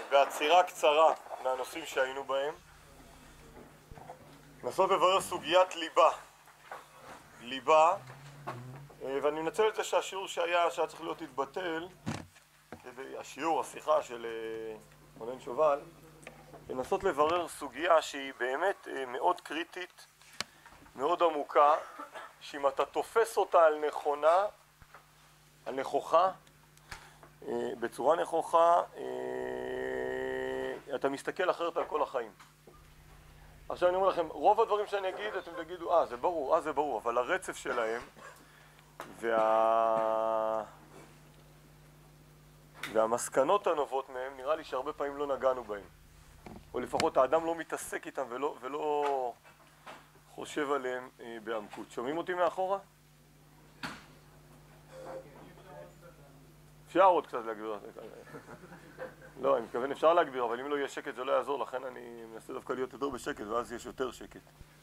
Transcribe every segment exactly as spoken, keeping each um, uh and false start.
בעצירה קצרה מהנושאים שהיינו בהם, לנסות לברר סוגיית ליבה. ליבה, ואני מנצל את זה שהשיעור שהיה, שהיה צריך להיות התבטל, כדי, השיעור, השיחה של רונן שובל, לנסות לברר סוגיה שהיא באמת מאוד קריטית, מאוד עמוקה, שאם אתה תופס אותה על נכונה, על נכוחה, בצורה נכוחה, אתה מסתכל אחרת על כל החיים. עכשיו אני אומר לכם, רוב הדברים שאני אגיד, אתם תגידו, אה, זה ברור, אה, זה ברור, אבל הרצף שלהם וה... והמסקנות הנובעות מהם, נראה לי שהרבה פעמים לא נגענו בהם. או לפחות האדם לא מתעסק איתם ולא, ולא חושב עליהם אה, בעמקות. שומעים אותי מאחורה? אפשר עוד קצת להגביר. לא, אני מתכוון אפשר להגביר, אבל אם לא יהיה שקט זה לא יעזור, לכן אני מנסה דווקא להיות יותר בשקט, ואז יש יותר שקט.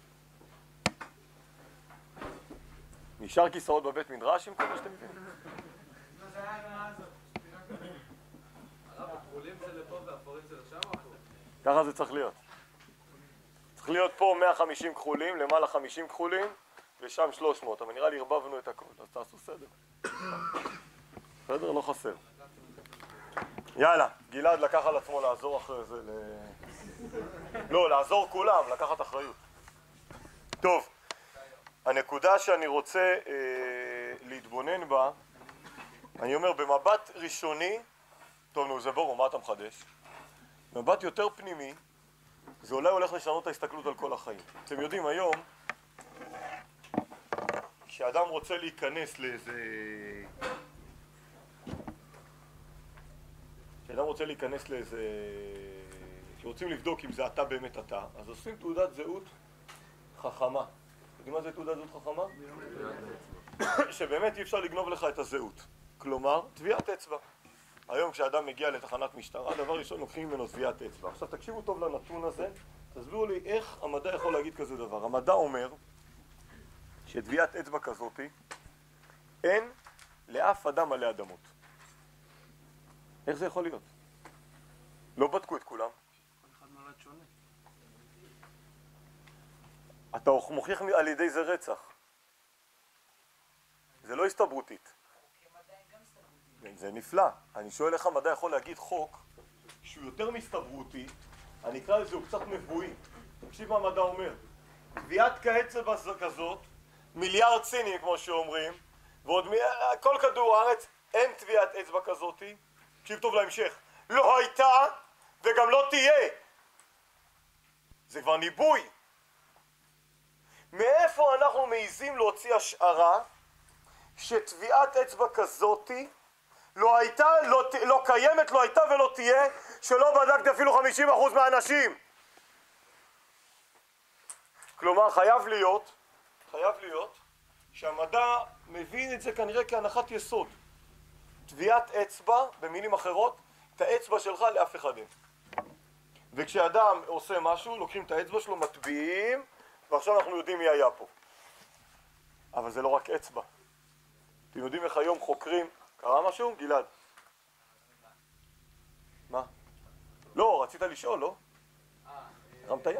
נשאר כיסאות בבית מדרש עם כל מה שאתם מבינים? זה היה מה הזאת. הרב, הכחולים זה לפה והאפורים זה לשם או אחרות? ככה זה צריך להיות. צריך להיות פה מאה וחמישים כחולים, למעלה חמישים כחולים, ושם שלוש מאות, אבל נראה לי הרבבנו את הכל, אז תעשו סדר. בסדר? לא חסר. יאללה, גלעד לקח על עצמו לעזור אחרי זה ל... לא, לעזור כולם, לקחת אחריות. טוב, הנקודה שאני רוצה אה, להתבונן בה, אני אומר, במבט ראשוני, טוב נו, זה ברור, מה אתה מחדש? במבט יותר פנימי, זה אולי הולך לשנות את ההסתכלות על כל החיים. אתם יודעים, היום, כשאדם רוצה להיכנס לאיזה... כשאדם רוצה להיכנס לאיזה... כשרוצים לבדוק אם זה אתה באמת אתה, אז עושים תעודת זהות חכמה. יודעים מה זה תעודת זהות חכמה? שבאמת אי אפשר לגנוב לך את הזהות. כלומר, טביעת אצבע. היום כשאדם מגיע לתחנת משטרה, דבר ראשון לוקחים ממנו טביעת אצבע. עכשיו תקשיבו טוב לנתון הזה, תסבירו לי איך המדע יכול להגיד כזה דבר. המדע אומר שטביעת אצבע כזאת אין לאף אדם עלי אדמות. איך זה יכול להיות? לא בדקו את כולם. כל אחד נולד שונה. אתה מוכיח על ידי זה רצח. זה לא הסתברותית. זה נפלא. אני שואל איך המדע יכול להגיד חוק שהוא יותר מסתברותי, אני אקרא לזה, הוא קצת נבואי. תקשיב מה המדע אומר. טביעת כאצבע כזאת, מיליארד סינים כמו שאומרים, ועוד מ... כל כדור הארץ אין טביעת אצבע כזאת. תקשיב טוב להמשך. לא הייתה וגם לא תהיה. זה כבר ניבוי. מאיפה אנחנו מעיזים להוציא השערה שטביעת אצבע כזאת לא הייתה, לא, לא קיימת, לא הייתה ולא תהיה, שלא בדקת אפילו חמישים אחוז מהאנשים? כלומר, חייב להיות, חייב להיות שהמדע מבין את זה כנראה כהנחת יסוד. טביעת אצבע, במילים אחרות, את האצבע שלך לאף אחד אין. וכשאדם עושה משהו, לוקחים את האצבע שלו, מטביעים, ועכשיו אנחנו יודעים מי היה פה. אבל זה לא רק אצבע. אתם יודעים איך היום חוקרים... קרה משהו? גלעד. מה? לא, רצית לשאול, לא? הרמת יד.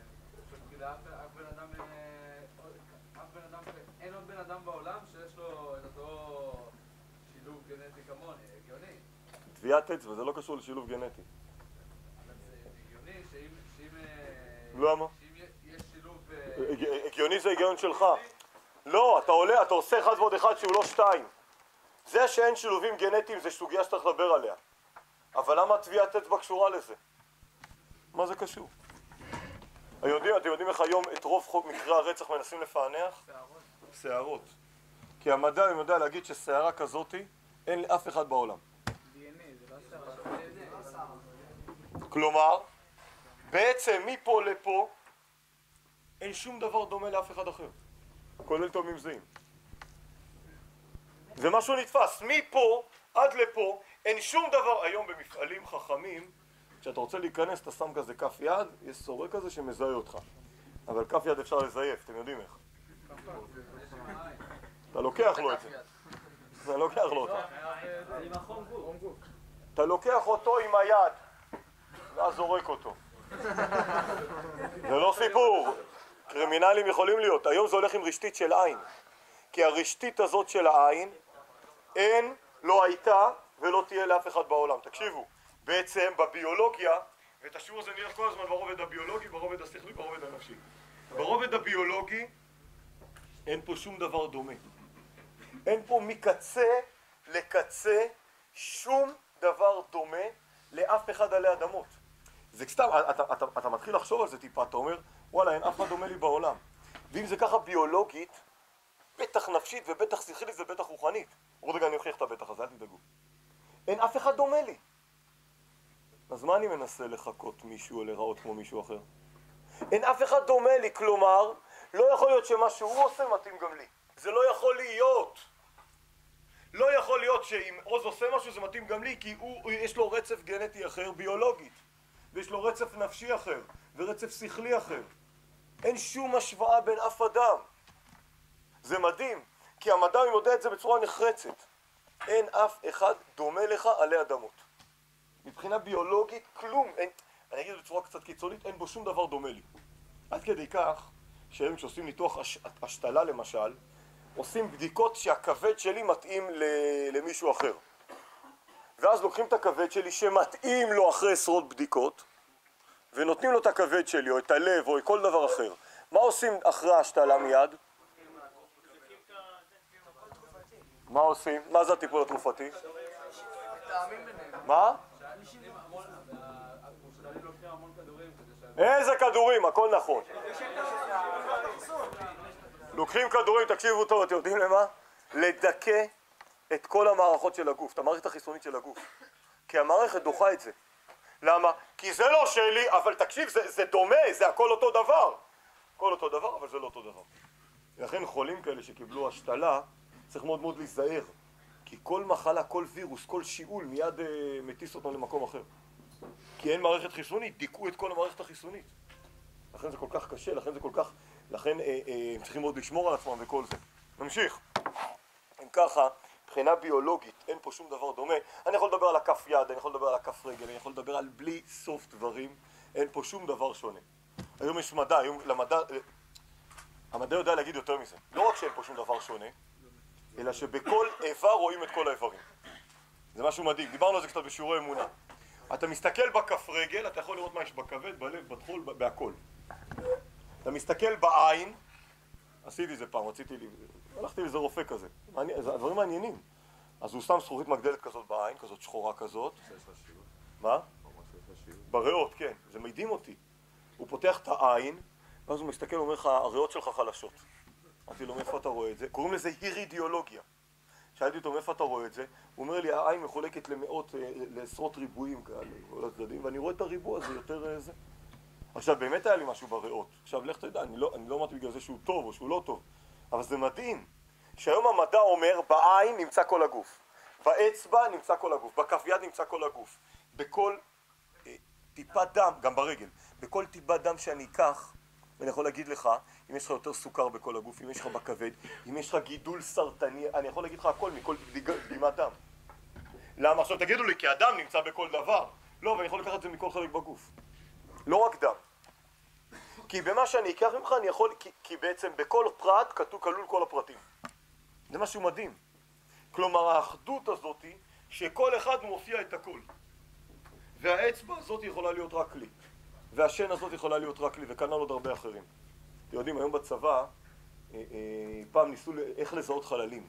אין עוד בן אדם בעולם שיש לו את אותו שילוב גנטי כמוני, הגיוני. טביעת אצבע, זה לא קשור לשילוב גנטי. אבל זה הגיוני שאם... למה? שאם יש שילוב... הגיוני זה הגיון שלך. לא, אתה עולה, אתה עושה אחד ועוד אחד שהוא לא שתיים. זה שאין שילובים גנטיים זה סוגיה שצריך לדבר עליה. אבל למה טביעת אצבע קשורה לזה? מה זה קשור? אתם יודעים, אתם יודעים איך היום את רוב חוק מקרי הרצח מנסים לפענח? שערות. שערות. כי המדע יודע להגיד ששערה כזאת אין לאף אחד בעולם. די אן איי, זה לא שערה. כלומר, בעצם מפה לפה אין שום דבר דומה לאף אחד אחר. כולל תאומים זהים. זה משהו נתפס. מפה עד לפה אין שום דבר. היום במפעלים חכמים, כשאתה רוצה להיכנס אתה שם כזה כף יד, יש סורק כזה שמזהה אותך. אבל כף יד אפשר לזייף, אתם יודעים איך. אתה לוקח לו את זה. אתה לוקח לו אותו. אתה לוקח אותו עם היד ואז זורק אותו. זה לא סיפור. קרימינלים יכולים להיות. היום זה הולך עם רשתית של עין. כי הרשתית הזאת של העין אין, לא הייתה ולא תהיה לאף אחד בעולם. תקשיבו, בעצם בביולוגיה, ואת השיעור הזה נראה כל הזמן ברובד הביולוגי, ברובד השכלי, ברובד הנפשי. ברובד הביולוגי אין פה שום דבר דומה. אין פה מקצה לקצה שום דבר דומה לאף אחד עלי אדמות. זה סתם, אתה, אתה, אתה מתחיל לחשוב על זה טיפה, אתה אומר, וואלה, אין אף אחד דומה לי בעולם. ואם זה ככה ביולוגית, בטח נפשית ובטח שכלית ובטח רוחנית. עוד רגע אני אוכיח את הבטח הזה, אל תדאגו. אין אף אחד דומה לי. אז מה אני מנסה לחכות מישהו או לראות כמו מישהו אחר? אין אף אחד דומה לי, כלומר, לא יכול להיות שמה שהוא עושה מתאים גם לי. זה לא יכול להיות. לא יכול להיות שאם עוז עושה משהו זה מתאים גם לי, כי הוא, יש לו רצף גנטי אחר ביולוגית, ויש לו רצף נפשי אחר, ורצף שכלי אחר. אין שום השוואה בין אף אדם. זה מדהים, כי המדע יודע את זה בצורה נחרצת. אין אף אחד דומה לך עלי אדמות. מבחינה ביולוגית, כלום. אין, אני אגיד בצורה קצת קיצונית, אין בו שום דבר דומה לי. עד כדי כך, שהם שעושים ניתוח הש, השתלה למשל, עושים בדיקות שהכבד שלי מתאים למישהו אחר. ואז לוקחים את הכבד שלי שמתאים לו אחרי עשרות בדיקות, ונותנים לו את הכבד שלי, או את הלב, או כל דבר אחר. מה עושים אחרי ההשתלה מיד? מה עושים? מה זה הטיפול התרופתי? מה? איזה כדורים? הכל נכון. לוקחים כדורים, תקשיבו טוב, אתם יודעים למה? לדכא את כל המערכות של הגוף, את המערכת החיסונית של הגוף. כי המערכת דוחה את זה. למה? כי זה לא שלי, אבל תקשיב, זה, זה דומה, זה הכל אותו דבר. הכל אותו דבר, אבל זה לא אותו דבר. לכן חולים כאלה שקיבלו השתלה, צריך מאוד מאוד להיזהר. כי כל מחלה, כל וירוס, כל שיעול מיד אה, מטיס אותנו למקום אחר. כי אין מערכת חיסונית, דיכאו את כל המערכת החיסונית. לכן זה כל כך קשה, לכן זה כל כך... לכן אה, אה, הם צריכים מאוד לשמור על עצמם וכל זה. נמשיך. אם ככה, מבחינה ביולוגית, אין פה שום דבר דומה. אני יכול לדבר על הכף יד, אני יכול לדבר על הכף רגל, אני יכול לדבר על בלי סוף דברים. אין פה שום דבר שונה. היום יש מדע, היום למדע... המדע יודע להגיד יותר מזה. לא רק שאין פה שום דבר שונה, אלא שבכל איבר רואים את כל האיברים. זה משהו מדהים. דיברנו על זה קצת בשיעורי אמונה. אתה מסתכל בכף רגל, אתה יכול לראות מה יש בכבד, בלב, בטחול, בהכל. אתה מסתכל בעין, עשיתי זה פעם, רציתי לי, הלכתי לזה רופא כזה. הדברים מעניינים. אז הוא שם זכוכית מגדלת כזאת בעין, כזאת שחורה כזאת. מה? בריאות, כן. זה מדהים אותי. הוא פותח את העין, ואז הוא מסתכל ואומר לך, הריאות שלך חלשות. אמרתי לו, מאיפה אתה רואה את זה? קוראים לזה הירידיאולוגיה. שאלתי אותו, מאיפה אתה רואה את זה? הוא אומר לי, העין מחולקת למאות, לעשרות ריבועים כאלה, כל הצדדים, ואני רואה את הריבוע הזה יותר זה. עכשיו, באמת היה לי משהו בריאות. עכשיו, לך תדע, אני לא, אני לא אמרתי בגלל זה שהוא טוב או שהוא לא טוב. אבל זה מדהים, שהיום המדע אומר, בעין נמצא כל הגוף. באצבע נמצא כל הגוף, בכף יד נמצא כל הגוף. בכל אה, טיפת דם, גם ברגל, בכל טיפת דם שאני אקח, ואני יכול להגיד לך, אם יש לך יותר סוכר בכל הגוף, אם יש לך בכבד, אם יש לך גידול סרטני, אני יכול להגיד לך הכל מכל דגימת דם. למה? עכשיו תגידו לי, כי הדם נמצא בכל דבר. לא, ואני יכול לקחת את זה מכל חלק בגוף. לא רק דם. כי במה שאני אקח ממך, אני יכול, כי, כי בעצם בכל פרט כתוב כלול כל הפרטים. זה משהו מדהים. כלומר, האחדות הזאת היא שכל אחד מופיע את הכל. והאצבע הזאת יכולה להיות רק לי. והשן הזאת יכולה להיות רק לי, וכנ"ל עוד הרבה אחרים. אתם יודעים, היום בצבא, אה, אה, פעם ניסו איך לזהות חללים.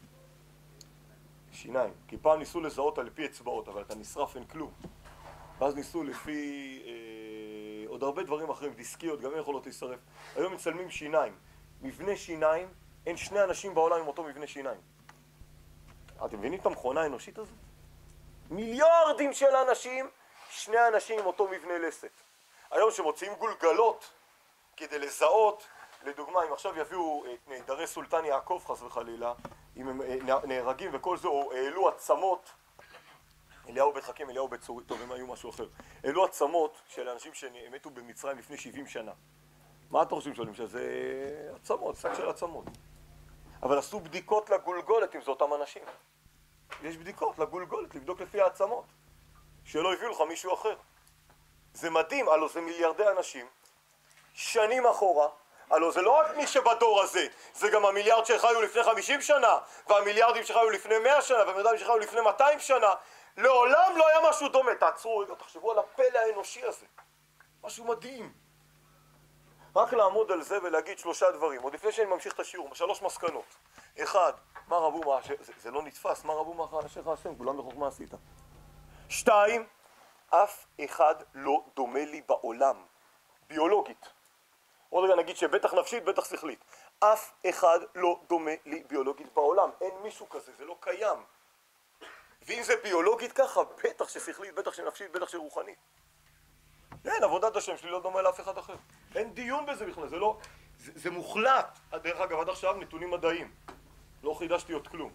שיניים. כי פעם ניסו לזהות על פי אצבעות, אבל אתה נשרף, אין כלום. ואז ניסו לפי אה, עוד הרבה דברים אחרים, דיסקיות, גם הם יכולות להישרף. היום מצלמים שיניים. מבנה שיניים, אין שני אנשים בעולם עם אותו מבנה שיניים. אתם מבינים את המכונה האנושית הזאת? מיליארדים של אנשים, שני אנשים עם אותו מבנה לסת. היום שמוציאים גולגלות כדי לזהות, לדוגמה, אם עכשיו יביאו את נעדרי סולטן יעקב חס וחלילה, אם הם נהרגים וכל זה, או העלו עצמות, אליהו בית חכים, אליהו בית צורי, טוב, הם היו משהו אחר, העלו עצמות של אנשים שמתו במצרים לפני שבעים שנה. מה אתם חושבים שואלים? שזה עצמות, שק של עצמות. אבל עשו בדיקות לגולגולת אם זה אותם אנשים. יש בדיקות לגולגולת, לבדוק לפי העצמות. שלא הביאו לך מישהו אחר. זה מדהים, הלו זה מיליארדי אנשים, שנים אחורה, הלו זה לא רק מי שבדור הזה, זה גם המיליארד שחיו לפני חמישים שנה, והמיליארדים שחיו לפני מאה שנה, והמיליארדים שחיו לפני מאתיים שנה, לעולם לא היה משהו דומה. תעצרו רגע, תחשבו על הפלא האנושי הזה, משהו מדהים. רק לעמוד על זה ולהגיד שלושה דברים, עוד לפני שאני ממשיך את השיעור, שלוש מסקנות. אחד, מה רבו מה אשר, זה, זה לא נתפס, מה רבו מה אשר השם, כולם בחוכמה עשית. שתיים, אף אחד לא דומה לי בעולם, ביולוגית. עוד רגע נגיד שבטח נפשית, בטח שכלית. אף אחד לא דומה לי ביולוגית בעולם, אין מישהו כזה, זה לא קיים. ואם זה ביולוגית ככה, בטח ששכלית, בטח שנפשית, בטח שרוחנית. אין, עבודת השם שלי לא דומה לאף אחד אחר. אין דיון בזה בכלל, זה לא... זה, זה מוחלט. דרך אגב, עד עכשיו נתונים מדעיים. לא חידשתי עוד כלום.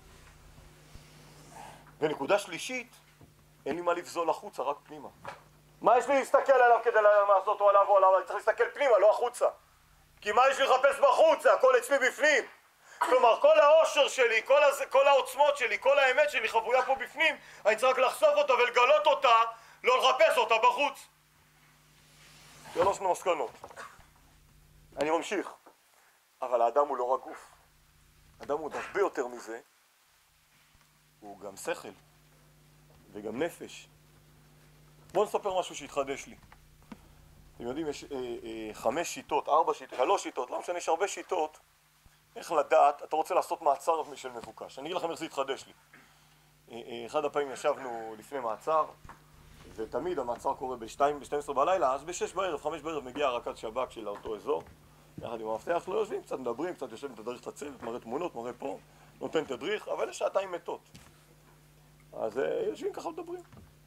ונקודה שלישית, אין לי מה לבזול החוצה, רק פנימה. מה יש לי להסתכל עליו כדי לעשות או עליו או עליו? אני צריך להסתכל פנימה, לא החוצה. כי מה יש לי לחפש בחוץ? הכל אצלי בפנים. כלומר, כל העושר שלי, כל, הז... כל העוצמות שלי, כל האמת שלי חבויה פה בפנים, אני צריך רק לחשוף אותה ולגלות אותה, לא לחפש אותה בחוץ. שלוש מסקנות. אני ממשיך. אבל האדם הוא לא רק גוף. האדם הוא הרבה יותר מזה. הוא גם שכל. וגם נפש. בואו נספר משהו שהתחדש לי. אתם יודעים, יש אה, אה, חמש שיטות, ארבע שיטות, שלוש שיטות, לא משנה, יש הרבה שיטות. איך לדעת, אתה רוצה לעשות מעצר של מבוקש. אני אגיד לכם איך זה התחדש לי. אה, אה, אחד הפעמים ישבנו לפני מעצר, ותמיד המעצר קורה ב-שתיים, ב-שתים עשרה בלילה, אז ב-שש בערב, חמש בערב מגיע רכז שב"כ של אותו אזור, יחד עם המפתח, לא יושבים, קצת מדברים, קצת יושבים, תדריך את הצוות, מראה תמונות, מראה פה, נותן תדריך, אבל יש שעתיים מתות. אז יושבים ככה מדברים.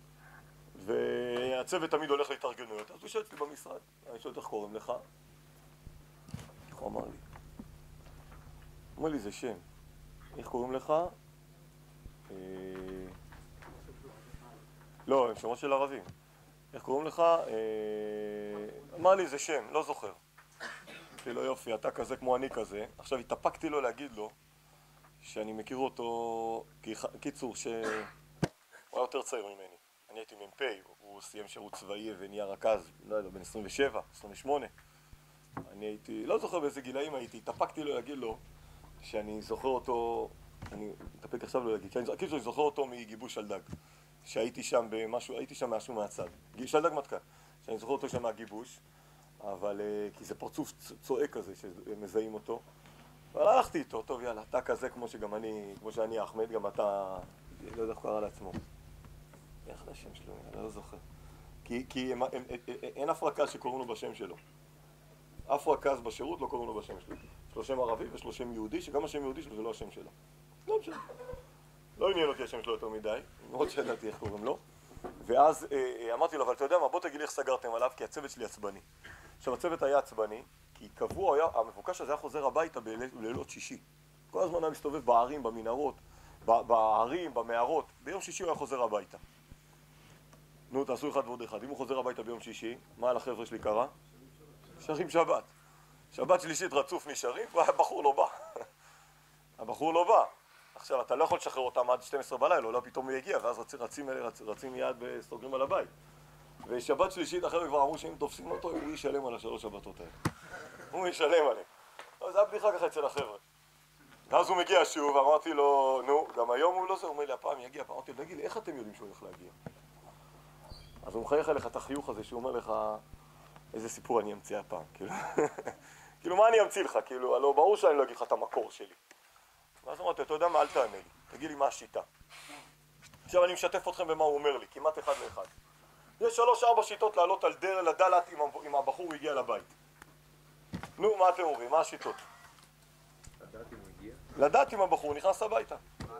והצוות תמיד הולך להתארגנויות, אז הוא שואל אצלי במשרד, אני שואל איך קוראים לך? איך הוא אמר לי? הוא אומר לי, זה שם. איך קוראים לך? לא, הם שמות של ערבים. איך קוראים לך? אמר לי, זה שם, לא זוכר. אמרתי לו, יופי, אתה כזה כמו אני כזה. עכשיו התאפקתי לו להגיד לו שאני מכיר אותו, קיצור, שהוא היה יותר צעיר ממני. אני הייתי מ"פ, הוא סיים שירות צבאי ונהיה רכז, לא יודע, בן עשרים ושבע, עשרים ושמונה. אני הייתי, לא זוכר באיזה גילאים הייתי, התאפקתי לו להגיד לו שאני זוכר אותו, אני מתאפק עכשיו לו להגיד, קיצור, אני זוכר אותו מגיבוש שלדג, שהייתי שם במשהו, הייתי שם משהו מהצד, שלדג מטכ"ל, שאני זוכר אותו שם מהגיבוש, אבל כי זה פרצוף צועק כזה שמזהים אותו, אבל הלכתי איתו, טוב יאללה, אתה כזה כמו שגם אני, כמו שאני אחמד, גם אתה, לא יודע איך קרא לעצמו. איך זה השם שלו? אני לא זוכר. כי, כי הם, הם, הם, אין אף רכז שקוראים לו בשם שלו. אף רכז בשירות לא קוראים לו בשם שלו. יש לו שם ערבי ויש לו שם יהודי, שגם השם יהודי שלו זה לא השם שלו. לא משנה. לא עניין אותי השם שלו יותר מדי, מאוד שידעתי איך קוראים לו. ואז אה, אמרתי לו, אבל אתה יודע מה, בוא תגיד לי איך סגרתם עליו, כי הצוות שלי עצבני. עכשיו הצוות היה עצבני, כי קבוע היה, המבוקש הזה היה חוזר הביתה בלילות שישי. כל הזמן היה מסתובב בערים, במנהרות, בערים, במערות. ביום שישי הוא היה חוזר הביתה. נו, תעשו אחד ועוד אחד. אם הוא חוזר הביתה ביום שישי, מה על החבר'ה שלי קרה? שרים שבת. שבת שלישית רצוף נשארים, והבחור לא בא. הבחור לא בא. עכשיו, אתה לא יכול לשחרר אותם עד שתים עשרה בלילה, לא פתאום הוא יגיע, ואז רצים, רצים, רצים מיד וסתוגרים על הבית. ושבת שלישית אחרי כבר אמרו שאם תופסים אותו, הוא ישלם על השלוש שבתות האלה. הוא ישלם עליהם. אז זה היה בדיחה ככה אצל החבר'ה. ואז הוא מגיע שוב, ואמרתי לו, נו, גם היום הוא לא זה, הוא אומר לי, הפעם יגיע, הפעם אמרתי לו, תגיד לי, איך אתם יודעים שהוא הולך להגיע? אז הוא מחייך אליך את החיוך הזה, שהוא אומר לך, איזה סיפור אני אמציא הפעם, כאילו, כאילו, מה אני אמציא לך? כאילו, הלוא ברור שאני לא אגיד לך את המקור שלי. ואז אמרתי, אתה יודע מה, אל תענה לי, תגיד לי מה השיטה. עכשיו אני משתף אתכם במה הוא אומר לי, כמעט אחד לאחד. יש שלוש ארבע שיטות לעלות על דרך, לדלת אם הבחור הגיע לבית. נו, מה אתם אומרים? מה השיטות? לדעת אם הוא הגיע? לדעת אם הבחור נכנס הביתה.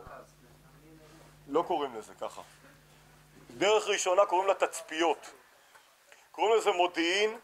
לא קוראים לזה ככה. דרך ראשונה קוראים לה תצפיות. קוראים לזה מודיעין,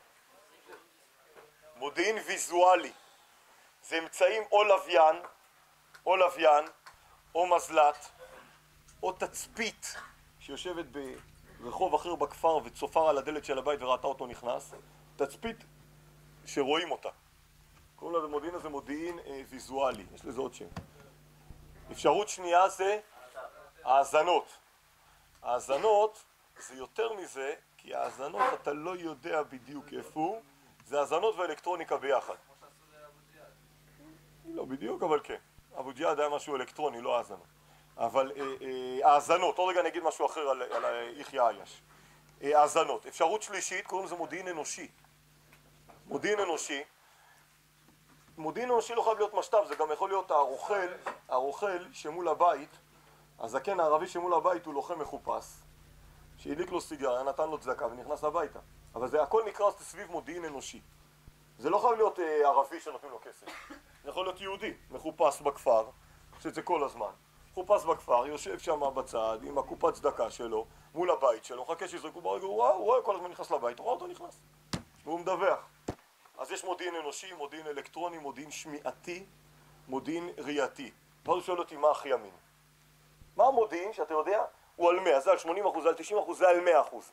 מודיעין ויזואלי. זה אמצעים או לוויין, או לוויין, או מזלת, או תצפית שיושבת ברחוב אחר בכפר וצופר על הדלת של הבית וראתה אותו נכנס. תצפית שרואים אותה. קוראים לזה מודיעין, הזה מודיעין אה, ויזואלי, יש לזה עוד שם. אפשרות שנייה זה האזנות. האזנות זה יותר מזה, כי האזנות אתה לא יודע בדיוק איפה הוא, זה האזנות ואלקטרוניקה ביחד. כמו שעשו לאבו ג'יהאד. לא בדיוק, אבל כן. אבו ג'יהאד היה משהו אלקטרוני, לא האזנות. אבל האזנות, עוד רגע אני אגיד משהו אחר על, על יחיא עייש. האזנות, אפשרות שלישית, קוראים לזה מודיעין אנושי. מודיעין אנושי. מודיעין אנושי לא חייב להיות משת"פ, זה גם יכול להיות הרוכל, הרוכל שמול הבית, הזקן הערבי שמול הבית הוא לוחם מחופש, שהדליק לו סיגריה, נתן לו צדקה ונכנס הביתה. אבל זה הכל נקרא סביב מודיעין אנושי. זה לא חייב להיות אה, ערבי שנותנים לו כסף. זה יכול להיות יהודי, מחופש בכפר, שזה כל הזמן. מחופש בכפר, יושב שם בצד עם הקופת צדקה שלו, מול הבית שלו, מחכה שיזרקו ברגע, הוא רואה, הוא רואה כל הזמן נכנס לבית, הוא רואה אותו נכנס. והוא מדווח. אז יש מודיעין אנושי, מודיעין אלקטרוני, מודיעין שמיעתי, מודיעין ראייתי. ואז הוא שואל אותי מה הכי אמין. מה המודיעין שאתה יודע? הוא על מאה, זה על שמונים אחוז, זה על תשעים אחוז, זה על מאה אחוז.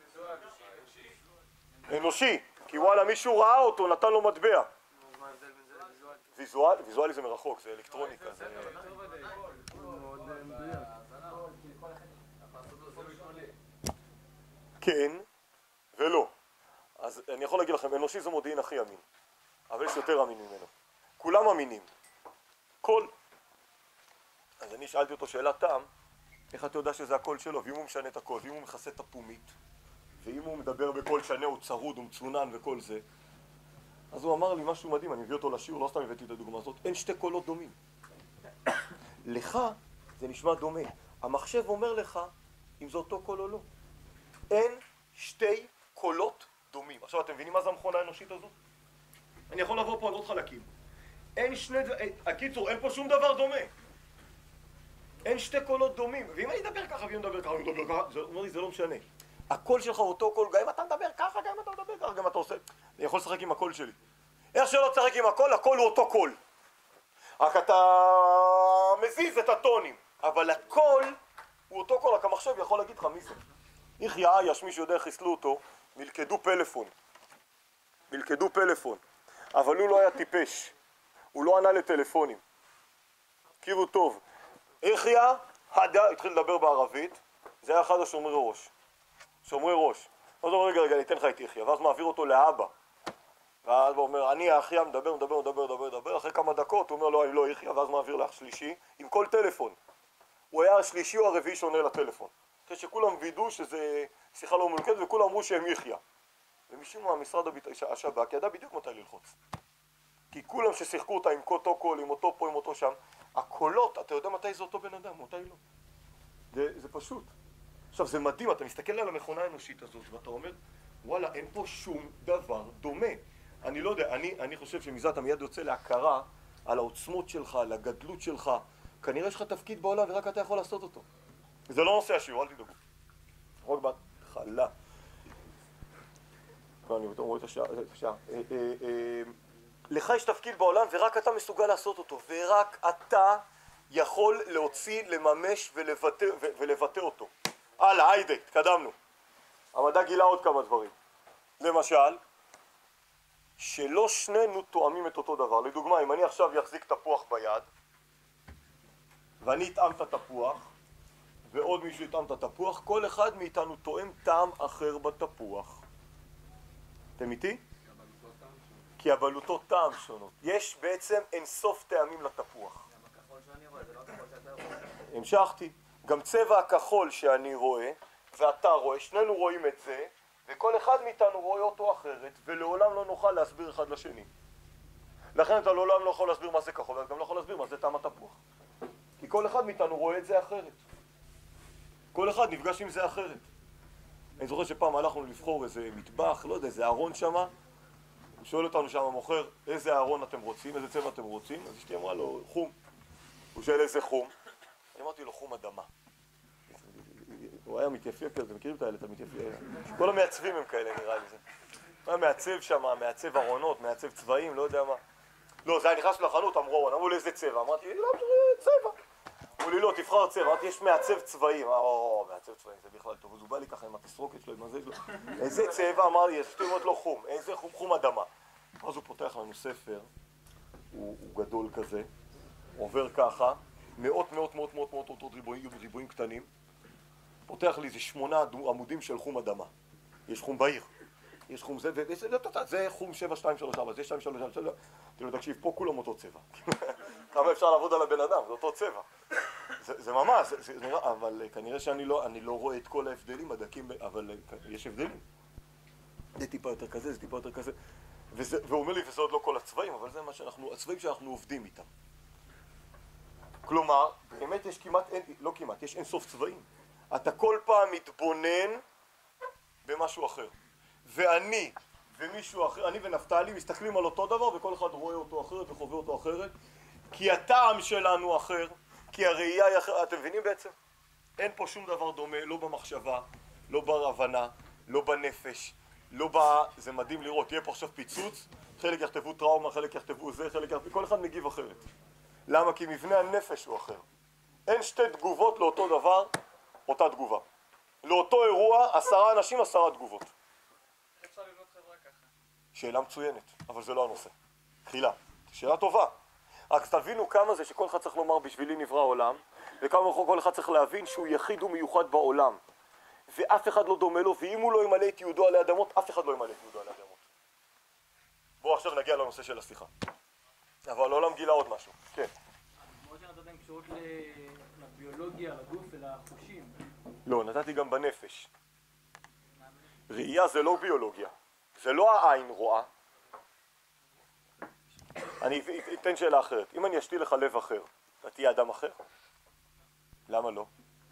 אנושי, כי וואלה מישהו ראה אותו, נתן לו מטבע. ויזואלי, ויזואלי זה מרחוק, זה אלקטרוניקה. כן ולא. אז אני יכול להגיד לכם, אנושי זה מודיעין הכי אמין, אבל יש יותר אמין ממנו. כולם אמינים. כל... אז אני שאלתי אותו שאלת תם, איך אתה יודע שזה הקול שלו? ואם הוא משנה את הקול, ואם הוא מכסה את הפומית, ואם הוא מדבר בקול שנה, הוא צרוד, הוא מצונן וכל זה, אז הוא אמר לי משהו מדהים, אני מביא אותו לשיעור, לא סתם הבאתי את הדוגמה הזאת, אין שתי קולות דומים. לך זה נשמע דומה. המחשב אומר לך אם זה אותו קול או לא. אין שתי קולות דומים. עכשיו אתם מבינים מה זה המכונה האנושית הזאת? אני יכול לעבור פה על עוד חלקים. אין שני... הקיצור, אין פה שום דבר דומה. אין שתי קולות דומים. ואם אני אדבר ככה ואם אני מדבר ככה, אני מדבר ככה, זה אומר לי, זה לא משנה. הקול שלך הוא אותו קול, גם אם אתה מדבר ככה, גם אם אתה מדבר ככה, גם אם אתה עושה... אני יכול לשחק עם הקול שלי. איך שלא תשחק עם הקול, הקול הוא אותו קול. רק אתה מזיז את הטונים. אבל הקול הוא אותו קול, רק המחשב יכול להגיד לך מי זה. יחיא עייש, מי שיודע איך חיסלו אותו, מלכדו פלאפון. מלכדו פלאפון. אבל הוא לא היה טיפש. הוא לא ענה לטלפונים. תקשיבו טוב. יחיא, הדה, התחיל לדבר בערבית, זה היה אחד השומרי ראש. שומרי ראש. אז הוא אומר, רגע, רגע, אני אתן לך את יחיא, ואז מעביר אותו לאבא. ואז הוא אומר, אני האחי מדבר, מדבר, מדבר, מדבר, מדבר, אחרי כמה דקות הוא אומר, לא, אני לא יחיא, ואז מעביר לאח שלישי, עם כל טלפון. הוא היה השלישי או הרביעי שעונה לטלפון. אחרי שכולם וידאו שזה שיחה לא מולכדת, וכולם אמרו שהם יחיא. ומשום מה, משרד השב"כ ידע בדיוק מתי ללחוץ. כי כולם ששיחקו אותה עם אותו קול, עם אותו פה, עם אותו שם, הקולות, אתה יודע מתי זה אותו בן אדם, מתי לא. זה, זה פשוט. עכשיו, זה מדהים, אתה מסתכל על המכונה האנושית הזאת, ואתה אומר, וואלה, אין פה שום דבר דומה. אני לא יודע, אני, אני חושב שמזה אתה מיד יוצא להכרה על העוצמות שלך, על הגדלות שלך. כנראה יש לך תפקיד בעולם ורק אתה יכול לעשות אותו. זה לא נושא השיעור, אל תדאגו. רק בהתחלה. אני רואה את השעה. לך יש תפקיד בעולם ורק אתה מסוגל לעשות אותו, ורק אתה יכול להוציא, לממש ולבטא, ולבטא אותו. הלאה, היידה, התקדמנו. המדע גילה עוד כמה דברים. למשל, שלא שנינו תואמים את אותו דבר. לדוגמה, אם אני עכשיו יחזיק תפוח ביד, ואני אטעם את התפוח, ועוד מישהו יטעם את התפוח, כל אחד מאיתנו תואם טעם אחר בתפוח. אתם איתי? כי הבלוטות טעם שונות. יש בעצם אינסוף טעמים לתפוח. המשכתי. גם צבע הכחול שאני רואה, ואתה רואה, שנינו רואים את זה, וכל אחד מאיתנו רואה אותו אחרת, ולעולם לא נוכל להסביר אחד לשני. לכן אתה לעולם לא יכול להסביר מה זה כחול, ואתה גם לא יכול להסביר מה זה טעם התפוח. כי כל אחד מאיתנו רואה את זה אחרת. כל אחד נפגש עם זה אחרת. אני זוכר שפעם הלכנו לבחור איזה מטבח, לא יודע, איזה ארון שמה, הוא שואל אותנו שם המוכר, איזה ארון אתם רוצים, איזה צבע אתם רוצים? אז אשתי אמרה לו, חום. הוא שואל איזה חום? אני אמרתי לו, חום אדמה. הוא היה מתייפי כזה, אתם מכירים את האלה, אתה מתייפי? כל המעצבים הם כאלה, נראה לי זה. הוא היה מעצב שם, מעצב ארונות, מעצב צבעים, לא יודע מה. לא, זה היה נכנס לחנות, אמרו, אמרו לי איזה צבע. אמרתי, לא, צבע. אמרו לי, לא, תבחר צבע. אמרתי, יש מעצב צבעים. או, מעצב צבעים, זה בכלל טוב. אז הוא בא לי ככה עם התסרוקת שלו, עם הזה שלו. איזה צבע? אמר לי, יש תאומות לו חום. איזה חום? חום אדמה. אז הוא פותח לנו ספר, הוא גדול כזה, עובר ככה, מאות, מאות, מאות, מאות, מאות, מאות ריבועים, ריבועים קטנים. פותח לי איזה שמונה עמודים של חום אדמה. יש חום בעיר, יש חום זה, וזה, זה חום שבע, שתיים, שלוש, ארבע, זה שתיים, שלוש, ארבע, שלוש, תראו, תקשיב, פה כולם אותו צבע. כמה אפשר לעבוד על הבן אדם, זה אותו צבע. זה, זה ממש, זה, זה נראה, אבל כנראה שאני לא, אני לא רואה את כל ההבדלים הדקים, אבל יש הבדלים. זה טיפה יותר כזה, זה טיפה יותר כזה. וזה, והוא אומר לי, וזה עוד לא כל הצבעים, אבל זה מה שאנחנו, הצבעים שאנחנו עובדים איתם. כלומר, באמת יש כמעט, אין, לא כמעט, יש אינסוף צבעים. אתה כל פעם מתבונן במשהו אחר. ואני ומישהו אחר, אני ונפתלי מסתכלים על אותו דבר וכל אחד רואה אותו אחרת וחווה אותו אחרת. כי הטעם שלנו אחר, כי הראייה היא אחרת. אתם מבינים בעצם? אין פה שום דבר דומה, לא במחשבה, לא בהבנה, לא בנפש, לא ב... זה מדהים לראות, תהיה פה עכשיו פיצוץ, חלק יכתבו טראומה, חלק יכתבו זה, חלק יכתבו... כל אחד מגיב אחרת. למה? כי מבנה הנפש הוא אחר. אין שתי תגובות לאותו דבר, אותה תגובה. לאותו אירוע, עשרה אנשים, עשרה תגובות. איך אפשר לבנות חברה ככה? שאלה מצוינת, אבל זה לא הנושא. תחילה. שאלה טובה. רק תבינו כמה זה שכל אחד צריך לומר בשבילי נברא העולם, וכמה כל אחד צריך להבין שהוא יחיד ומיוחד בעולם. ואף אחד לא דומה לו, ואם הוא לא ימלא את יהודו עלי אדמות, אף אחד לא ימלא את יהודו עלי אדמות. בואו עכשיו נגיע לנושא של השיחה. אבל העולם גילה עוד משהו. כן. כמו שנתתם קשורות לביולוגיה, לגוף ולחושים. לא, נתתי גם בנפש. ראייה זה לא ביולוגיה. זה לא העין רואה. אני אתן שאלה אחרת. אם אני אשתיל לך לב אחר, אתה תהיה אדם אחר? למה לא?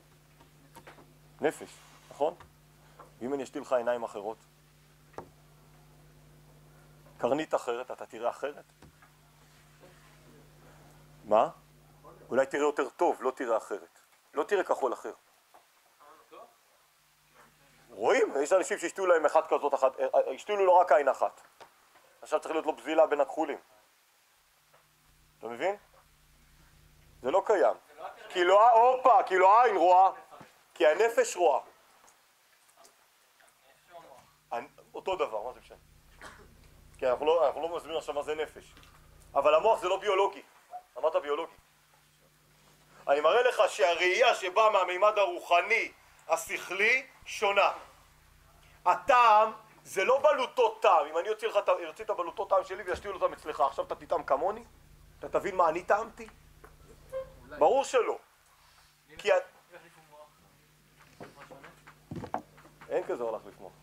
נפש, נכון? ואם אני אשתיל לך עיניים אחרות? קרנית אחרת, אתה תראה אחרת? מה? אולי תראה יותר טוב, לא תראה אחרת. לא תראה כחול אחר. רואים? יש אנשים שהשתילו להם אחת כזאת אחת, השתילו לו רק עין אחת. עכשיו צריך להיות לו בזילה בין הכחולים. אתה מבין? זה לא קיים. כי לא, אופה, כי לא העין רואה, כי הנפש רואה. אותו דבר, מה זה משנה? כי אנחנו לא, אנחנו לא מסבירים עכשיו מה זה נפש. אבל המוח זה לא ביולוגי. אמרת ביולוגי. אני מראה לך שהראייה שבאה מהמימד הרוחני, השכלי, שונה. הטעם זה לא בלוטות טעם. אם אני יוציא לך, יוציא את הבלוטות טעם שלי וישתיל אותם אצלך, עכשיו אתה תטעם כמוני? אתה תבין מה אני טעמתי? ברור שלא. כי אין כזה להחליף מוח.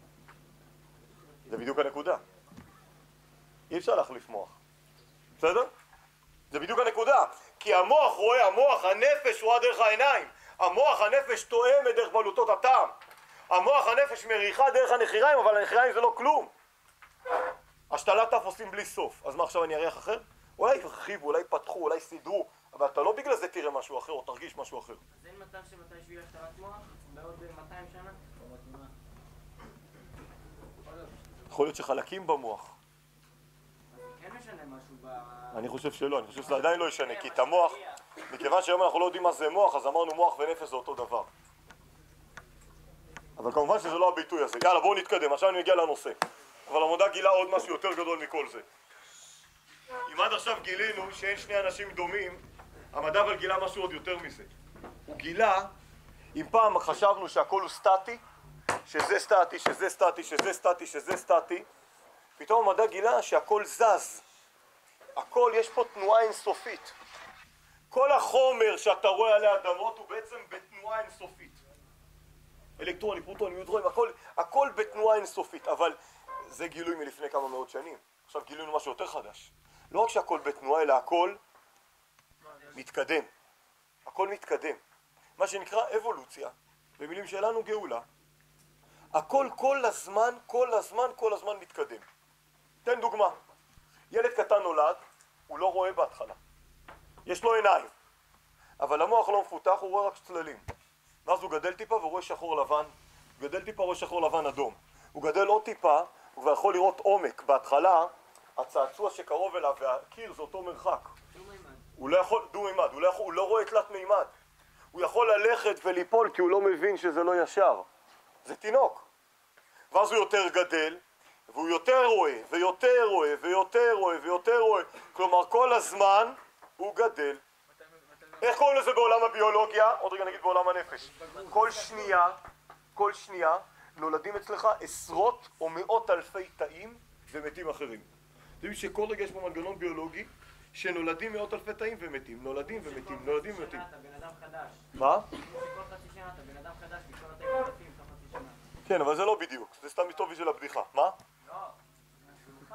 זה בדיוק הנקודה. אי אפשר להחליף מוח. בסדר? זה בדיוק הנקודה. כי המוח רואה, המוח, הנפש רואה דרך העיניים. המוח, הנפש תואמת דרך בלוטות הטעם. המוח, הנפש מריחה דרך הנחיריים, אבל הנחיריים זה לא כלום. השתלת אף עושים בלי סוף. אז מה עכשיו אני אריח אחר? אולי ירחיבו, אולי פתחו, אולי סידרו, אבל אתה לא בגלל זה תראה משהו אחר או תרגיש משהו אחר. אז אין מצב שמתישהו יהיה השתלת מוח? בעוד מאתיים שנה? יכול להיות שחלקים במוח. כן משנה משהו ב... אני חושב שלא, אני חושב שזה עדיין לא ישנה, כי את המוח, מכיוון שהיום אנחנו לא יודעים מה זה מוח, אז אמרנו מוח ונפש זה אותו דבר. אבל כמובן שזה לא הביטוי הזה. יאללה, בואו נתקדם, עכשיו אני מגיע לנושא. אבל המדע גילה עוד משהו יותר גדול מכל זה. אם עד עכשיו גילינו שאין שני אנשים דומים, המדע אבל גילה משהו עוד יותר מזה. הוא גילה, אם פעם חשבנו שהכל הוא סטטי, שזה סטטי, שזה סטטי, שזה סטטי, שזה סטטי, פתאום המדע גילה שהכל זז. הכל, יש פה תנועה אינסופית. כל החומר שאתה רואה עלי אדמות הוא בעצם בתנועה אינסופית. אלקטרונים, פרוטונים, ניוטרונים, הכל, הכל בתנועה אינסופית, אבל זה גילוי מלפני כמה מאות שנים. עכשיו גילינו משהו יותר חדש. לא רק שהכל בתנועה, אלא הכל מתקדם. הכל מתקדם. מה שנקרא אבולוציה, במילים שלנו גאולה. הכל כל הזמן, כל הזמן, כל הזמן מתקדם. תן דוגמה. ילד קטן נולד, הוא לא רואה בהתחלה. יש לו עיניים. אבל המוח לא מפותח, הוא רואה רק צללים. ואז הוא גדל טיפה ורואה שחור לבן. הוא גדל טיפה ורואה שחור לבן אדום. הוא גדל עוד טיפה, הוא כבר יכול לראות עומק. בהתחלה, הצעצוע שקרוב אליו והקיר זה אותו מרחק. הוא לא יכול, דו מימד, הוא לא, יכול, הוא לא רואה תלת מימד. הוא יכול ללכת וליפול כי הוא לא מבין שזה לא ישר. זה תינוק. ואז הוא יותר גדל, והוא יותר רואה, ויותר רואה, ויותר רואה, ויותר רואה. כלומר, כל הזמן הוא גדל. מתי איך קוראים לזה בעולם הביולוגיה? עוד רגע נגיד בעולם הנפש. כל שנייה, כל שנייה, נולדים אצלך עשרות או מאות אלפי תאים ומתים אחרים. אתם יודעים שכל רגע יש פה מנגנון ביולוגי שנולדים מאות אלפי תאים ומתים, נולדים ומתים, נולדים ומתים. אתה בן אדם חדש. מה? כל חצי שנה אתה בן אדם חדש, מכל התאים מתים כל חצי שנה. כן, אבל זה לא בדיוק, זה סתם טוב בשביל הבדיחה. מה? לא, מהשולחה.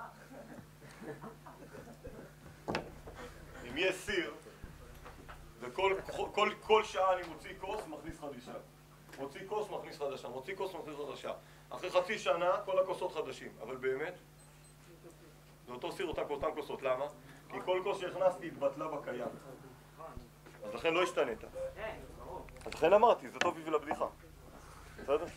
אם יש סיר, וכל כל, כל שעה אני מוציא כוס, מכניס חדשה. מוציא כוס, מכניס חדשה. מוציא כוס, מכניס חדשה. אחרי חצי שנה, כל הכוסות חדשים. אבל באמת, זה אותו סיר, אותם, אותם כוסות. למה? כי כל כוס שהכנסתי התבטלה בקיים. אז לכן לא השתנית. כן, ברור. אז לכן אמרתי, זה טוב בשביל הבדיחה. בסדר?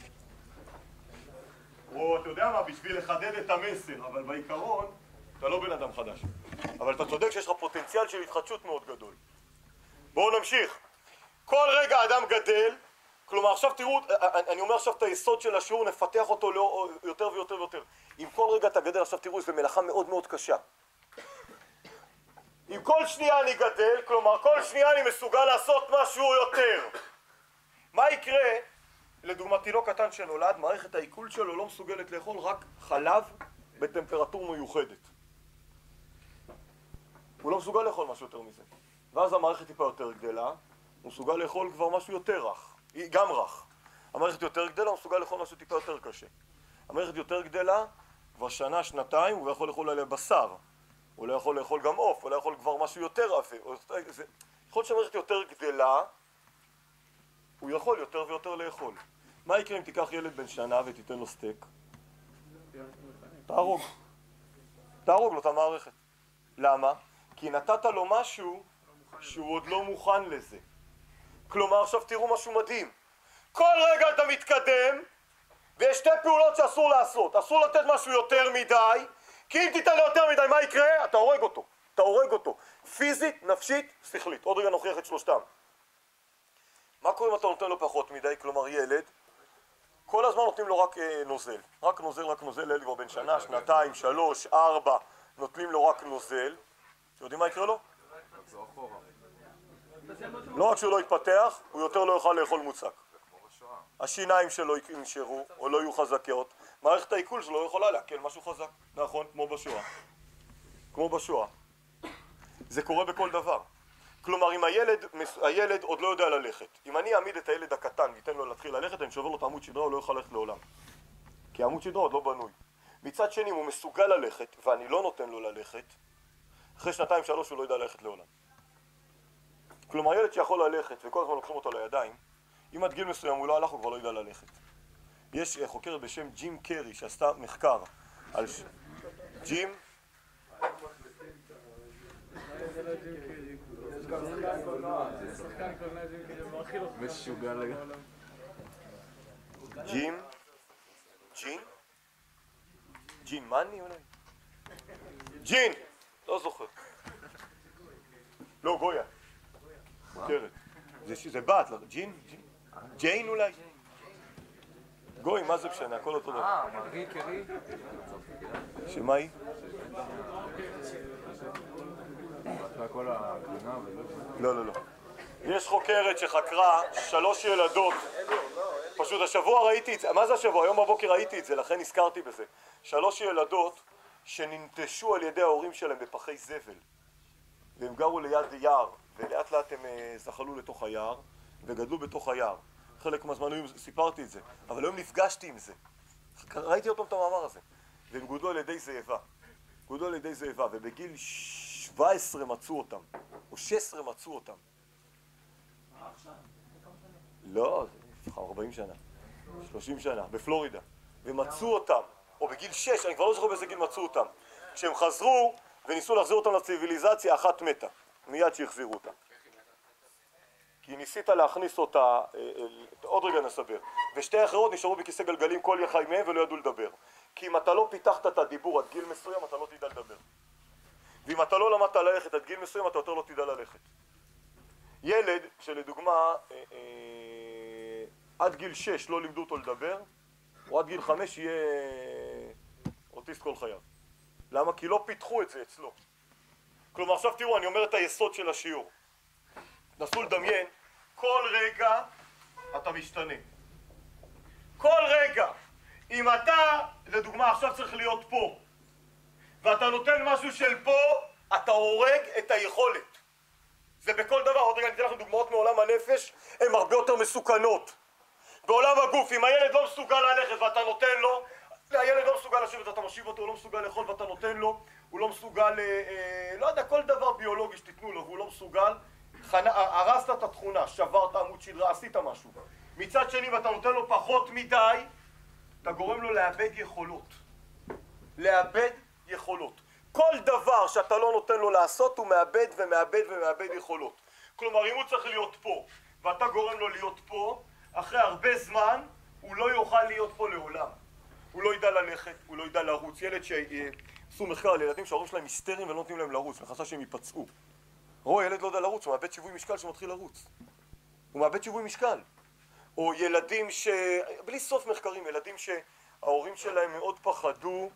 או, אתה יודע מה, בשביל לחדד את המסר, אבל בעיקרון, אתה לא בן אדם חדש. אבל אתה צודק שיש לך פוטנציאל של התחדשות מאוד גדול. בואו נמשיך. כל רגע אדם גדל, כלומר עכשיו תראו, אני אומר עכשיו את היסוד של השיעור, נפתח אותו יותר ויותר ויותר. אם כל רגע אתה גדל, עכשיו תראו, זו מלאכה מאוד מאוד קשה. אם כל שנייה אני גדל, כלומר כל שנייה אני מסוגל לעשות משהו יותר. מה יקרה? לדוגמה תינוק קטן שנולד, מערכת העיכול שלו לא מסוגלת לאכול רק חלב בטמפרטורה מיוחדת. הוא לא מסוגל לאכול משהו יותר מזה. ואז המערכת טיפה יותר גדלה, הוא מסוגל לאכול כבר משהו יותר רך, גם רך. המערכת יותר גדלה, הוא מסוגל לאכול משהו טיפה יותר קשה. המערכת יותר גדלה, כבר שנה, שנתיים, הוא יכול לאכול עליה בשר. הוא לא יכול לאכול גם עוף, הוא לא יכול כבר משהו יותר עפה. יכול שהמערכת יותר גדלה, הוא יכול יותר ויותר לאכול. מה יקרה אם תיקח ילד בן שנה ותיתן לו סטייק? תהרוג. תהרוג לו את המערכת. למה? כי נתת לו משהו שהוא עוד לא מוכן לזה. כלומר, עכשיו תראו משהו מדהים. כל רגע אתה מתקדם, ויש שתי פעולות שאסור לעשות. אסור לתת משהו יותר מדי, כי אם תיתן לו יותר מדי, מה יקרה? אתה הורג אותו. אתה הורג אותו. פיזית, נפשית, שכלית. עוד רגע נוכיח את שלושתם. מה קורה אם אתה נותן לו פחות מדי? כלומר, ילד, כל הזמן נותנים לו רק אה, נוזל. רק נוזל, רק נוזל, ילד כבר בן שנה, שנתיים, שלוש, ארבע, נותנים לו רק נוזל. אתם יודעים מה יקרה לו? לא רק שהוא לא יתפתח, הוא יותר לא יוכל לאכול מוצק. השיניים שלו ינשרו, או לא יהיו חזקות. מערכת העיכול שלו לא יכולה לעכל משהו חזק. נכון, כמו בשואה. כמו בשואה. זה קורה בכל דבר. כלומר, אם הילד, הילד עוד לא יודע ללכת, אם אני אעמיד את הילד הקטן ואתן לו להתחיל ללכת, אני שובר לו את עמוד שדרה, הוא לא יוכל ללכת לעולם. כי עמוד שדרה עוד לא בנוי. מצד שני, אם הוא מסוגל ללכת, ואני לא נותן לו ללכת, אחרי שנתיים שלוש הוא לא ידע ללכת לעולם. כלומר, ילד שיכול ללכת וכל הזמן לוקחים אותו לידיים, אם עד גיל מסוים הוא לא הלך, הוא כבר לא ידע ללכת. יש חוקרת בשם ג'ים קרי שעשתה מחקר על ש... ג'ים? משוגע לגמרי. ג'ים? ג'ין? ג'ין מאני אולי? ג'ין! לא זוכר. לא, גויה. חוקרת. זה בת, ג'ין? ג'יין אולי? גוי, מה זה משנה? הכל אותו דבר. אה, מרי קרי? שמה היא? לא, לא, לא. יש חוקרת שחקרה שלוש ילדות. פשוט השבוע ראיתי את זה. מה זה השבוע? היום בבוקר ראיתי את זה, לכן הזכרתי בזה. שלוש ילדות שננטשו על ידי ההורים שלהם בפחי זבל. והם גרו ליד יער, ולאט לאט הם זחלו לתוך היער, וגדלו בתוך היער. חלק מהזמן היום סיפרתי את זה, אבל היום נפגשתי עם זה. ראיתי אותם את המאמר הזה. והם גודלו על ידי זאבה. גודלו על ידי זאבה, ובגיל שבע עשרה מצאו אותם, או שש עשרה מצאו אותם. מה עכשיו? לא, זה ארבעים שנה, שלושים שנה, בפלורידה. ומצאו אותם, או בגיל שש, אני כבר לא זוכר באיזה גיל מצאו אותם. כשהם חזרו וניסו להחזיר אותם לציביליזציה, אחת מתה. מיד שהחזירו אותה. כי ניסית להכניס אותה, עוד רגע נסבר, ושתי אחרות נשארו בכיסא גלגלים כל יחייהם ולא ידעו לדבר. כי אם אתה לא פיתחת את הדיבור עד גיל מסוים, אתה לא תדע לדבר. ואם אתה לא למדת ללכת עד גיל מסוים, אתה יותר לא תדע ללכת. ילד שלדוגמה, אה, אה, עד גיל שש לא לימדו אותו לדבר, או עד גיל חמש יהיה אוטיסט כל חייו. למה? כי לא פיתחו את זה אצלו. כלומר, עכשיו תראו, אני אומר את היסוד של השיעור. נסו לדמיין, כל רגע אתה משתנה. כל רגע. אם אתה, לדוגמה, עכשיו צריך להיות פה, ואתה נותן משהו של פה, אתה הורג את היכולת. זה בכל דבר. עוד רגע אני אתן לכם דוגמאות מעולם הנפש, הן הרבה יותר מסוכנות. בעולם הגוף, אם הילד לא מסוגל ללכת ואתה נותן לו, הילד לא מסוגל לשבת ואתה מושיב אותו, הוא לא מסוגל לאכול ואתה נותן לו, הוא לא מסוגל, אה, לא יודע, כל דבר ביולוגי שתיתנו לו, והוא לא מסוגל, חנה, הרסת את התכונה, שברת עמוד שדרה, עשית משהו. מצד שני, ואתה נותן לו פחות מדי, אתה גורם לו לאבד יכולות. לאבד יכולות. כל דבר שאתה לא נותן לו לעשות, הוא מאבד ומאבד ומאבד יכולות. כלומר, אם הוא צריך להיות פה, ואתה גורם לו להיות פה, אחרי הרבה זמן, הוא לא יוכל להיות פה לעולם. הוא לא ידע ללכת, הוא לא ידע לרוץ. ילד שעשו מחקר על ילדים שההורים שלהם היסטריים ולא נותנים להם לרוץ, לחשש שהם ייפצעו. רואה, ילד לא יודע לרוץ, הוא מאבד שיווי משקל שמתחיל לרוץ. הוא מאבד שיווי משקל. או ילדים ש... בלי סוף מחקרים, ילדים שההורים שלהם מאוד פחדו,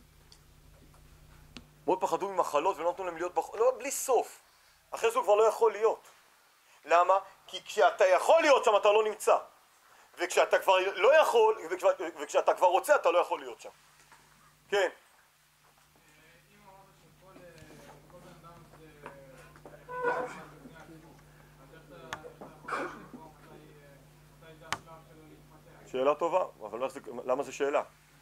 מאוד פחדו ממחלות ולא נתנו להם להיות בח... לא, בלי סוף. אחרי זה הוא כבר לא יכול להיות. למה? כי כשאתה יכול להיות שם אתה לא נמצא. וכשאתה כבר לא יכול, וכש... וכשאתה כבר רוצה אתה לא יכול להיות שם. כן. אם אמרת שכל בן אדם זה... אז איך אתה יכול לקרוא מתי זה השלב שלו להתפתח? שאלה טובה, אבל למה זה שאלה?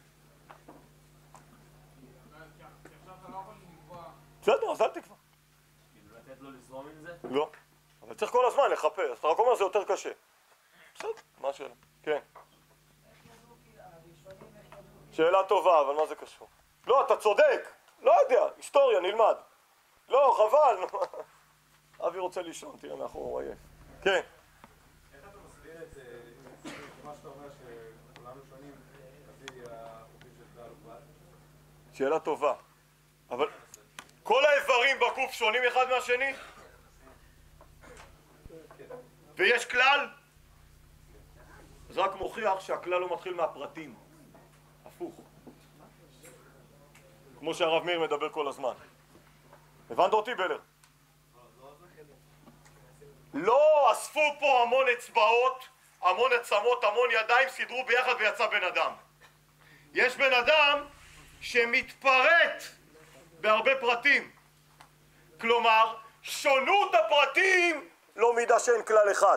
בסדר, אז אל תקבע. כאילו לתת לו לזרום עם זה? לא, אבל צריך כל הזמן לחפש, אתה רק אומר זה יותר קשה. בסדר, מה השאלה? כן. שאלה טובה, אבל מה זה קשור? לא, אתה צודק, לא יודע, היסטוריה, נלמד. לא, חבל. אבי רוצה לישון, תראה מאחור, הוא עייף. כן. איך אתה מסביר את זה, מה שאתה אומר שכולנו שונים, לפי החוקים של כלל וכלל? שאלה טובה, אבל כל האיברים בגוף שונים אחד מהשני? ויש כלל? זה רק מוכיח שהכלל לא מתחיל מהפרטים. הפוך. כמו שהרב מאיר מדבר כל הזמן. הבנת אותי, בלר? לא, אספו פה המון אצבעות, המון עצמות, המון ידיים, סידרו ביחד ויצא בן אדם. יש בן אדם שמתפרט בהרבה פרטים. כלומר, שונות הפרטים לא מידה שאין כלל אחד.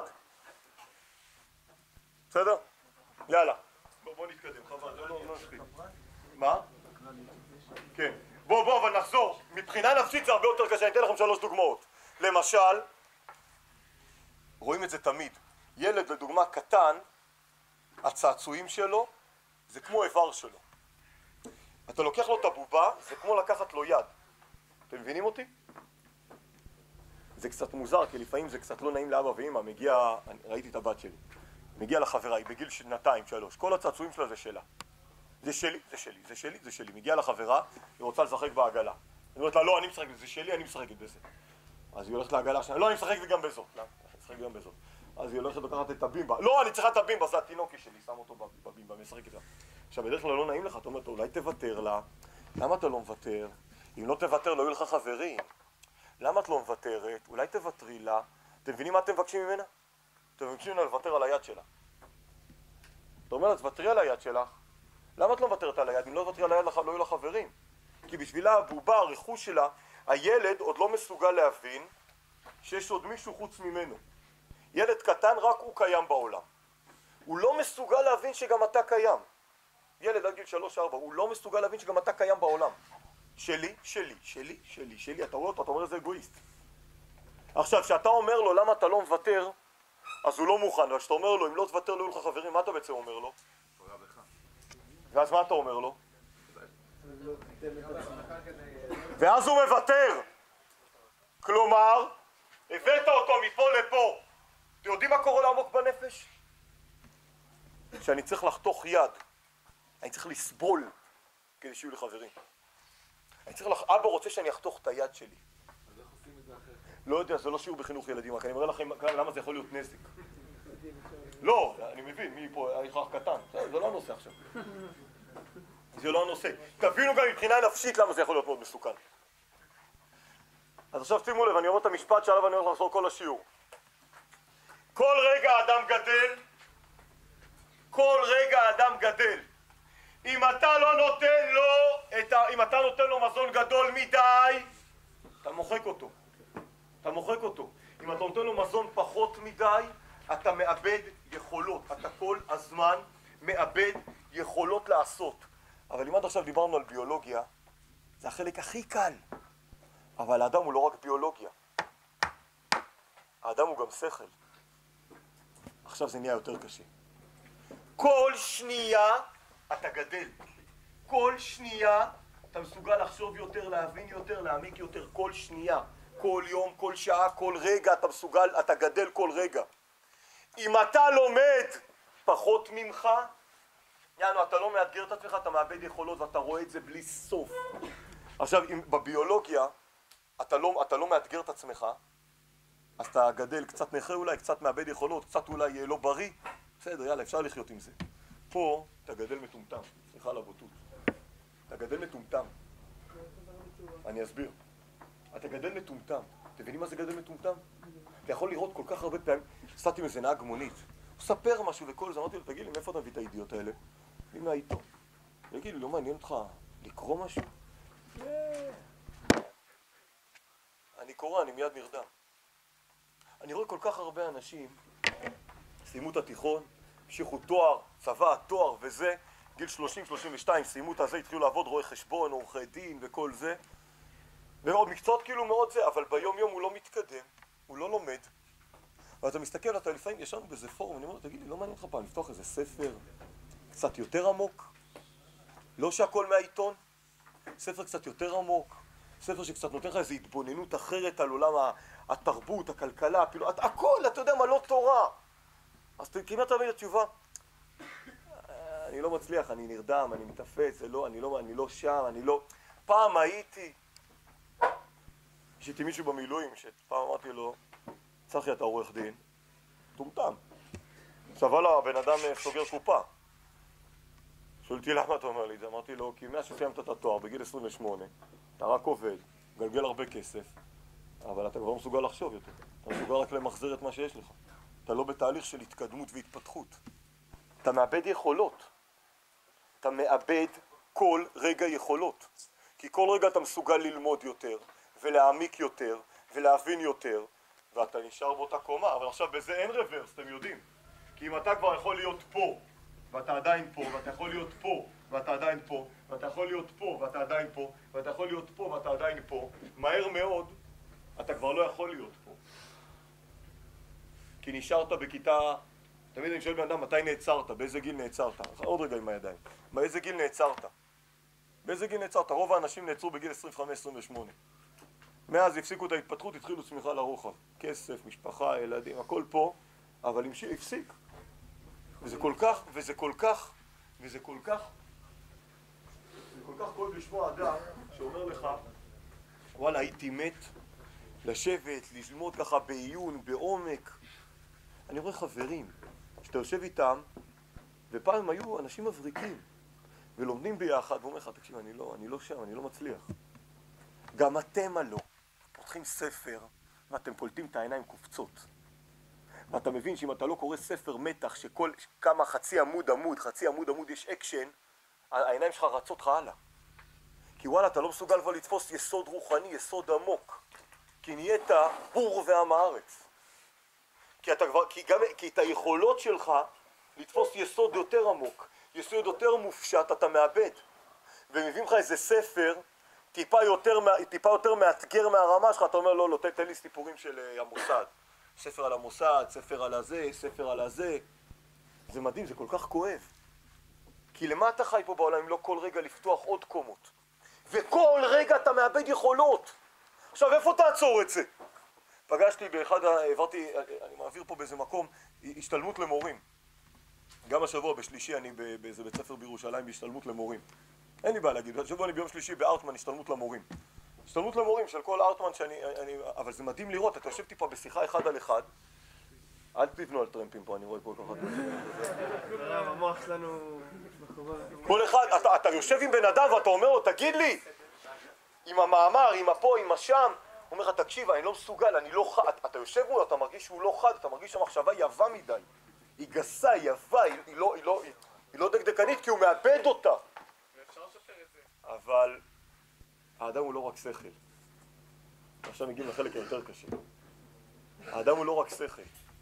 בסדר? יאללה. בוא, בוא נתקדם, חבל, לא, לא, לא נשחיל. מה? כן. בוא, בוא, אבל נחזור. מבחינה נפשית זה הרבה יותר קשה, אני אתן לכם שלוש דוגמאות. למשל, רואים את זה תמיד. ילד, לדוגמה, קטן, הצעצועים שלו זה כמו איבר שלו. אתה לוקח לו את הבובה, זה כמו לקחת לו יד. אתם מבינים אותי? זה קצת מוזר, כי לפעמים זה קצת לא נעים לאבא ואמא. מגיע, ראיתי את הבת שלי, מגיע לחברה, היא בגיל שנתיים, שלוש. כל הצעצועים שלה זה שלה. זה שלי, זה שלי, זה שלי, זה שלי. מגיע לחברה, היא רוצה לשחק בעגלה. אני אומרת לה, לא, אני משחק בזה, זה שלי, אני משחקת בזה. אז היא הולכת לעגלה שלה, לא, אני משחק גם בזאת. לא, אני משחק גם בזאת. אז היא הולכת לקחת את הבימבה. לא, אני צריכה את הבימבה, זה התינוקי שלי, שם אותו בבימבה, משחק איתה. עכשיו, בדרך כלל לא נעים לך, אתה אומר, אולי תוותר לה. למה אתה לא מוותר? אם לא תוותר, לא יהיו לך חברים. למה את לא מוותרת? אולי תוותרי לה. אתם מבינים מה אתם מבקשים ממנה? אתם מבקשים ממנה לוותר על היד שלה. אתה אומר לה, תוותרי על היד שלך. למה את לא מוותרת על היד? אם לא תוותרי על היד, לא יהיו לך חברים. כי בשבילה הבובה, הרכוש שלה, הילד עוד לא מסוגל להבין שיש עוד מישהו חוץ ממנו. ילד קטן, רק הוא קיים בעולם. הוא לא מסוגל להבין שגם אתה קיים. ילד עד גיל שלוש ארבע, הוא לא מסוגל להבין שגם אתה קיים בעולם. שלי, שלי, שלי, שלי, שלי, אתה רואה אותו, אתה אומר איזה אגואיסט. עכשיו, כשאתה אומר לו למה אתה לא מוותר, אז הוא לא מוכן, וכשאתה אומר לו אם לא תוותר לא יהיו לך חברים, מה אתה בעצם אומר לו? ואז מה אתה אומר לו? ואז הוא מוותר. כלומר, הבאת אותו מפה לפה. אתם יודעים מה קורה לעמוק בנפש? שאני צריך לחתוך יד. אני צריך לסבול כדי שיהיו לי חברים. אני צריך לח... אבא רוצה שאני אחתוך את היד שלי. אז איך עושים את זה אחרת? לא יודע, זה לא שיעור בחינוך ילדים, רק אני מראה לכם למה זה יכול להיות נזק. לא, אני מבין, מי פה, אני חרך קטן, זה לא הנושא עכשיו. זה לא הנושא. תבינו גם מבחינה נפשית למה זה יכול להיות מאוד מסוכן. אז עכשיו שימו לב, אני אומר את המשפט שעליו אני הולך לחזור כל השיעור. כל רגע האדם גדל, כל רגע האדם גדל. אם אתה לא נותן לו, את ה... אם אתה נותן לו מזון גדול מדי, אתה מוחק אותו. אתה מוחק אותו. אם אתה נותן לו מזון פחות מדי, אתה מאבד יכולות. אתה כל הזמן מאבד יכולות לעשות. אבל אם עד עכשיו דיברנו על ביולוגיה, זה החלק הכי קל. אבל האדם הוא לא רק ביולוגיה. האדם הוא גם שכל. עכשיו זה נהיה יותר קשה. כל שנייה אתה גדל. כל שנייה אתה מסוגל לחשוב יותר, להבין יותר, להעמיק יותר. כל שנייה, כל יום, כל שעה, כל רגע אתה מסוגל, אתה גדל כל רגע. אם אתה לומד פחות ממך, יענו, אתה לא מאתגר את עצמך, אתה מאבד יכולות ואתה רואה את זה בלי סוף. עכשיו, אם בביולוגיה אתה לא, אתה לא מאתגר את עצמך, אז אתה גדל קצת נכה אולי, קצת מאבד יכולות, קצת אולי לא בריא. בסדר, יאללה, אפשר לחיות עם זה. פה אתה גדל מטומטם, סליחה על הבוטות. אתה גדל מטומטם. אני אסביר. אתה גדל מטומטם. אתם מבינים מה זה גדל מטומטם? אתה יכול לראות כל כך הרבה פעמים, עשיתי עם איזה נהג מונית. הוא ספר משהו וכל זה, אמרתי לו, תגיד לי, מאיפה אתה מביא את הידיעות האלה? לי מהעיתון. תגיד לי, לא מעניין אותך לקרוא משהו? אני קורא, אני מיד נרדם. אני רואה כל כך הרבה אנשים, סיימו את התיכון, המשיכו תואר, צבא, תואר וזה, גיל שלושים שלושים ושתיים, סיימו את הזה, התחילו לעבוד רואי חשבון, עורכי דין וכל זה. ועוד מקצועות כאילו מאוד זה, אבל ביום יום הוא לא מתקדם, הוא לא לומד. ואתה מסתכל, אתה לפעמים ישנו באיזה פורום, אני אומר, תגיד לי, לא מעניין לך פעם לפתוח איזה ספר קצת יותר עמוק? לא שהכל מהעיתון, ספר קצת יותר עמוק, ספר שקצת נותן לך איזו התבוננות אחרת על עולם התרבות, הכלכלה, אפילו, הכל, אתה יודע מה, לא תורה. אז כמעט תמיד התשובה, אני לא מצליח, אני נרדם, אני מתאפס, זה לא, אני לא, אני לא שם, אני לא... פעם הייתי, יש איתי מישהו במילואים, שפעם אמרתי לו, צחי, אתה עורך דין, טומטם. סבל הבן אדם סוגר קופה. שואל אותי למה אתה אומר לי את זה? אמרתי לו, כי מאז שסיימת את התואר בגיל עשרים ושמונה, אתה רק עובד, גלגל הרבה כסף, אבל אתה כבר לא מסוגל לחשוב יותר. אתה מסוגל רק למחזר את מה שיש לך. אתה לא בתהליך של התקדמות והתפתחות. אתה מאבד יכולות. אתה מאבד כל רגע יכולות. כי כל רגע אתה מסוגל ללמוד יותר, ולהעמיק יותר, ולהבין יותר, ואתה נשאר באותה קומה. אבל עכשיו בזה אין רוורס, אתם יודעים. כי אם אתה כבר יכול להיות פה, ואתה עדיין פה, ואתה יכול להיות פה, ואתה עדיין פה, ואתה יכול להיות פה, ואתה עדיין פה, ואתה יכול להיות פה, ואתה עדיין פה, מהר מאוד, אתה כבר לא יכול להיות פה. כי נשארת בכיתה, תמיד אני שואל בן אדם, מתי נעצרת? באיזה גיל נעצרת? עוד רגע עם הידיים. באיזה גיל נעצרת? באיזה גיל נעצרת? רוב האנשים נעצרו בגיל עשרים וחמש עשרים ושמונה. מאז הפסיקו את ההתפתחות, התחילו צמיחה לרוחב. כסף, משפחה, ילדים, הכל פה, אבל הפסיק. וזה כל כך, וזה כל כך, וזה כל כך, זה כל כך כואב לשמוע אדם שאומר לך, וואלה, הייתי מת לשבת, ללמוד ככה בעיון, בעומק. אני רואה חברים, שאתה יושב איתם, ופעם הם היו אנשים מבריקים, ולומדים ביחד, ואומר לך, תקשיב, אני לא, אני לא שם, אני לא מצליח. גם אתם הלא, פותחים ספר, ואתם קולטים את העיניים קופצות. ואתה מבין שאם אתה לא קורא ספר מתח, שכל כמה חצי עמוד עמוד, חצי עמוד עמוד יש אקשן, העיניים שלך רצות לך הלאה. כי וואלה, אתה לא מסוגל כבר לתפוס יסוד רוחני, יסוד עמוק. כי נהיית בור ועם הארץ. כי, אתה כבר, כי, גם, כי את היכולות שלך לתפוס יסוד יותר עמוק, יסוד יותר מופשט, אתה מאבד. ומביאים לך איזה ספר, טיפה יותר, טיפה יותר מאתגר מהרמה שלך, אתה אומר, לא, לא, תן לי סיפורים של המוסד. ספר על המוסד, ספר על הזה, ספר על הזה. זה מדהים, זה כל כך כואב. כי למה אתה חי פה בעולם אם לא כל רגע לפתוח עוד קומות? וכל רגע אתה מאבד יכולות. עכשיו, איפה תעצור את זה? פגשתי באחד, העברתי, אני מעביר פה באיזה מקום, השתלמות למורים. גם השבוע בשלישי אני באיזה בית ספר בירושלים בהשתלמות למורים. אין לי בעיה להגיד, השבוע אני ביום שלישי בארטמן השתלמות למורים. השתלמות למורים של כל ארטמן שאני, אני, אבל זה מדהים לראות, אתה יושב טיפה בשיחה אחד על אחד, אל תבנו על טרמפים פה, אני רואה פה ככה. המוח שלנו... כל אחד, אתה יושב עם בן אדם ואתה אומר לו, תגיד לי, עם המאמר, עם הפה, עם השם, הוא אומר לך, תקשיב, אני לא מסוגל, אני לא חד. אתה יושב מולו, אתה מרגיש שהוא לא חד, אתה מרגיש שהמחשבה היא יפה מדי. היא גסה, היא יפה, היא, היא, לא, היא, לא, היא, היא לא דקדקנית, כי הוא מאבד אותה. ואפשר לשפר את זה. אבל האדם הוא לא רק שכל. עכשיו מגיעים לחלק היותר קשה. האדם הוא לא רק שכל.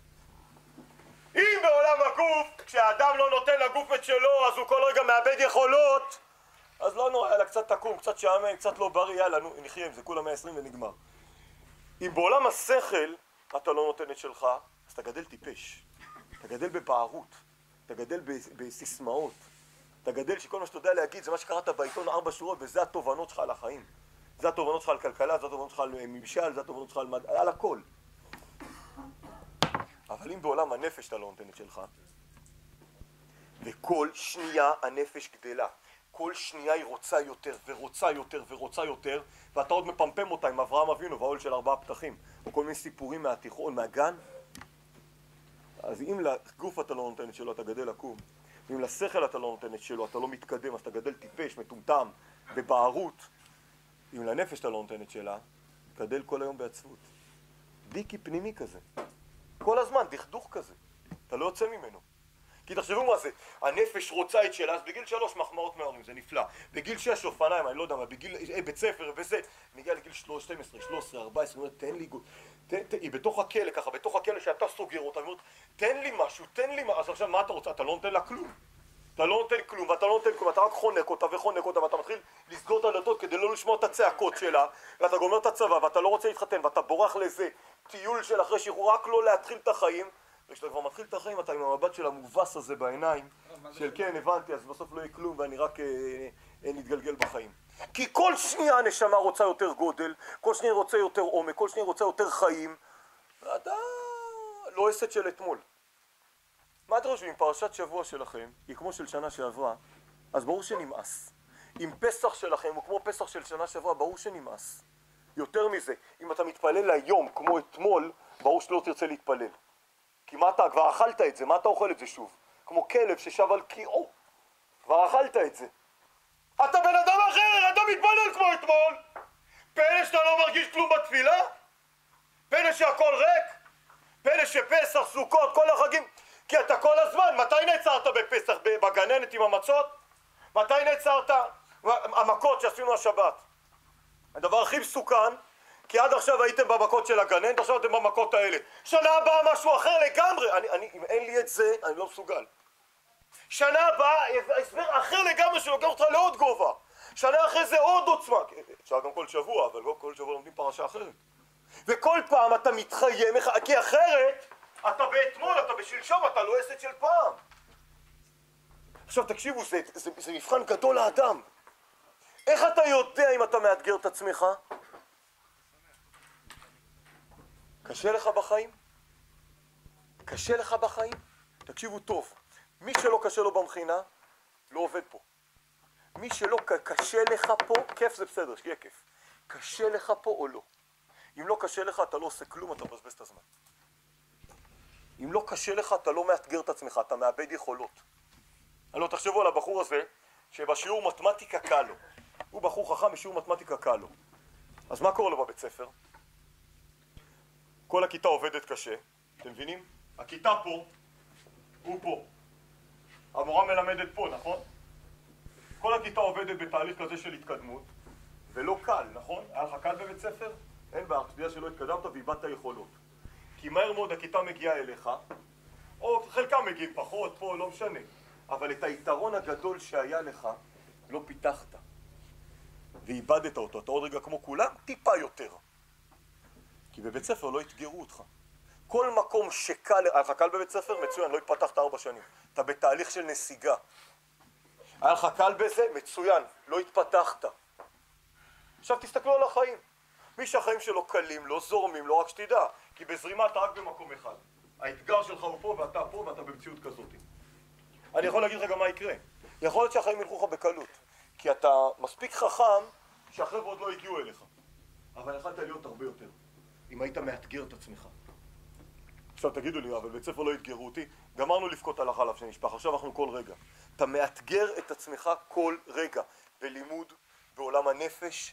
אם בעולם הגוף, כשהאדם לא נותן לגוף את שלו, אז הוא כל רגע מאבד יכולות, אז לא נורא, יאללה, קצת תקום, קצת שעמם, קצת לא בריא, יאללה, נו, נחיה עם זה, כולה מאה ועשרים ונגמר. אם בעולם השכל אתה לא נותן את שלך, אז אתה גדל טיפש. אתה גדל בבערות, אתה גדל בסיסמאות, אתה גדל שכל מה שאתה יודע להגיד זה מה שקראת בעיתון ארבע שורות, וזה התובנות שלך על החיים. זה התובנות שלך על כלכלה, זה התובנות שלך על ממשל, זה התובנות שלך על מדע, על הכל. אבל אם בעולם הנפש אתה לא נותן את שלך, וכל שנייה הנפש גדלה, כל שנייה היא רוצה יותר ורוצה יותר ורוצה יותר, ואתה עוד מפמפם אותה עם אברהם אבינו והאוהל של ארבעה פתחים, או כל מיני סיפורים מהתיכון, מהגן. אז אם לגוף אתה לא נותן את שלו, אתה גדל לקום. ואם לשכל אתה לא נותן את שלו, אתה לא מתקדם, אז אתה גדל טיפש, מטומטם, בבערות. אם לנפש אתה לא נותן את שלה, גדל כל היום בעצבות. דיקי פנימי כזה. כל הזמן, דכדוך כזה. אתה לא יוצא ממנו. כי תחשבו מה זה, הנפש רוצה את שלה, אז בגיל שלוש מחמאות מההורים, זה נפלא. בגיל שש אופניים, אני לא יודע מה, בגיל אה, בית ספר וזה, מגיע לגיל שתים עשרה, שלוש עשרה, ארבע עשרה, אומרת, תן לי, תן, תן, היא בתוך הכלא ככה, בתוך הכלא שאתה סוגר אותה, אומרת, תן לי משהו, תן לי משהו, אז עכשיו מה אתה רוצה? אתה לא נותן לה כלום. אתה לא נותן כלום, ואתה לא נותן כלום, אתה רק חונק אותה וחונק אותה, ואתה מתחיל לסגור את הדלתות כדי לא לשמוע את הצעקות שלה, ואתה גומר את הצבא, ואתה לא רוצה להתחתן, ואתה בורח לאיזה טיול של אחרי שחרור, רק לא להתחיל את החיים. וכשאתה כבר מתחיל את החיים, אתה עם המבט של המובס הזה בעיניים, של כן, הבנתי, אז בסוף לא יהיה כלום ואני רק אה, אה, נתגלגל בחיים. כי כל שנייה הנשמה רוצה יותר גודל, כל שנייה רוצה יותר עומק, כל שנייה רוצה יותר חיים, ואתה לא עסק של אתמול. מה אתם חושבים? פרשת שבוע שלכם היא כמו של שנה שעברה, אז ברור שנמאס. אם פסח שלכם הוא כמו פסח של שנה שעברה, ברור שנמאס. יותר מזה, אם אתה מתפלל היום כמו אתמול, ברור שלא תרצה להתפלל. כי מה אתה, כבר אכלת את זה, מה אתה אוכל את זה שוב? כמו כלב ששב על קיאו, כבר אכלת את זה. אתה בן אדם אחר, אתה מתפלל כמו אתמול. פלא שאתה לא מרגיש כלום בתפילה? פלא שהכל ריק? פלא שפסח, סוכות, כל החגים? כי אתה כל הזמן, מתי נעצרת בפסח? בגננת עם המצות? מתי נעצרת? המכות שעשינו השבת. הדבר הכי מסוכן, כי עד עכשיו הייתם במכות של הגננת, עכשיו אתם במכות האלה. שנה הבאה משהו אחר לגמרי. אני, אני, אם אין לי את זה, אני לא מסוגל. שנה הבאה, הסבר אחר לגמרי שלוקח אותך לעוד גובה. שנה אחרי זה עוד עוצמה. אפשר גם כל שבוע, אבל לא כל שבוע לומדים פרשה אחרת. וכל פעם אתה מתחיים, כי אחרת, אתה באתמול, אתה בשלשום, אתה לא עסק של פעם. עכשיו תקשיבו, זה, זה, זה מבחן גדול לאדם. איך אתה יודע אם אתה מאתגר את עצמך? קשה לך בחיים? קשה לך בחיים? תקשיבו טוב, מי שלא קשה לו במכינה, לא עובד פה. מי שלא קשה לך פה, כיף זה בסדר, שיהיה כיף. קשה לך פה או לא? אם לא קשה לך, אתה לא עושה כלום, אתה מבזבז את הזמן. אם לא קשה לך, אתה לא מאתגר את עצמך, אתה מאבד יכולות. הלוא תחשבו על הבחור הזה, שבשיעור מתמטיקה קל לו. הוא בחור חכם, בשיעור מתמטיקה קל לו. אז מה קורה לו בבית ספר? כל הכיתה עובדת קשה, אתם מבינים? הכיתה פה, הוא פה. המורה מלמדת פה, נכון? כל הכיתה עובדת בתהליך כזה של התקדמות, ולא קל, נכון? היה לך קל בבית ספר? אין בעיה, בגלל שלא התקדמת ואיבדת יכולות. כי מהר מאוד הכיתה מגיעה אליך, או חלקם מגיעים פחות, פה, לא משנה. אבל את היתרון הגדול שהיה לך, לא פיתחת. ואיבדת אותו. אתה עוד רגע כמו כולם, טיפה יותר. כי בבית ספר לא התגרו אותך. כל מקום שקל, היה לך קל בבית ספר? מצוין, לא התפתחת ארבע שנים. אתה בתהליך של נסיגה. היה לך קל בזה? מצוין, לא התפתחת. עכשיו תסתכלו על החיים. מי שהחיים שלו קלים, לא זורמים, לא רק שתדע. כי בזרימה אתה רק במקום אחד. האתגר שלך הוא פה ואתה פה ואתה במציאות כזאת. אני יכול להגיד לך גם מה יקרה. יכול להיות שהחיים ילכו לך בקלות. כי אתה מספיק חכם שהחבר'ה עוד לא הגיעו אליך. אבל יכלת להיות הרבה יותר. אם היית מאתגר את עצמך. עכשיו תגידו לי, אבל בית ספר לא התגרו אותי, גמרנו לבכות על החלב שנשפך, עכשיו אנחנו כל רגע. אתה מאתגר את עצמך כל רגע, בלימוד, בעולם הנפש,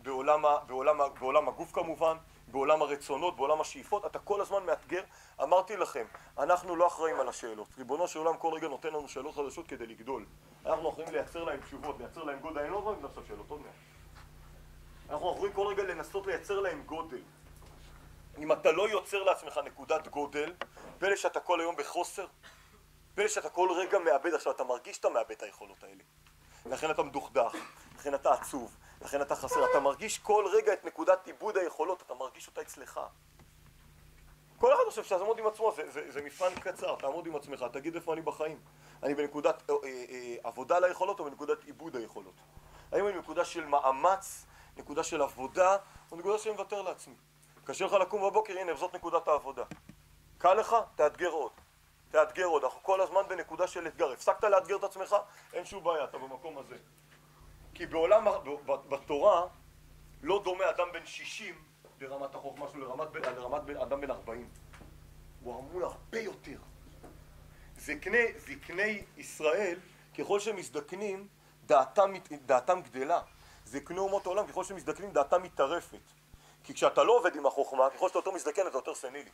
בעולם, ה, בעולם, ה, בעולם הגוף כמובן, בעולם הרצונות, בעולם השאיפות, אתה כל הזמן מאתגר. אמרתי לכם, אנחנו לא אחראים על השאלות. ריבונו של עולם כל רגע נותן לנו שאלות חדשות כדי לגדול. אנחנו יכולים לייצר להם תשובות, לייצר להם גודל. אני לא רואה עכשיו שאלות, עוד מעט. אנחנו יכולים כל רגע לנסות לייצר להם גודל. אם אתה לא יוצר לעצמך נקודת גודל, פלא שאתה כל היום בחוסר, פלא שאתה כל רגע מאבד. עכשיו אתה מרגיש שאתה מאבד את היכולות האלה. לכן אתה מדוכדך, לכן אתה עצוב, לכן אתה חסר. אתה מרגיש כל רגע את נקודת עיבוד היכולות, אתה מרגיש אותה אצלך. כל אחד חושב שתעמוד עם עצמו, זה, זה, זה מבחן קצר, תעמוד עם עצמך, תגיד איפה אני בחיים. אני בנקודת אה, אה, עבודה ליכולות או בנקודת עיבוד היכולות? האם אני בנקודה של מאמץ, נקודה של עבודה, או נקודה של מוותר לעצמי? קשה לך לקום בבוקר, הנה, זאת נקודת העבודה. קל לך? תאתגר עוד. תאתגר עוד. אנחנו כל הזמן בנקודה של אתגר. הפסקת לאתגר את עצמך? אין שום בעיה, אתה במקום הזה. כי בעולם, בתורה, לא דומה אדם בן שישים לרמת החוכמה שלו, לרמת, לרמת אדם בן ארבעים. הוא אמור הרבה יותר. זקני, זקני ישראל, ככל שהם מזדקנים, דעתם, דעתם גדלה. זקני אומות העולם, ככל שהם מזדקנים, דעתם מתערפת. כי כשאתה לא עובד עם החוכמה, ככל שאתה יותר מזדקן, אתה יותר סנילי.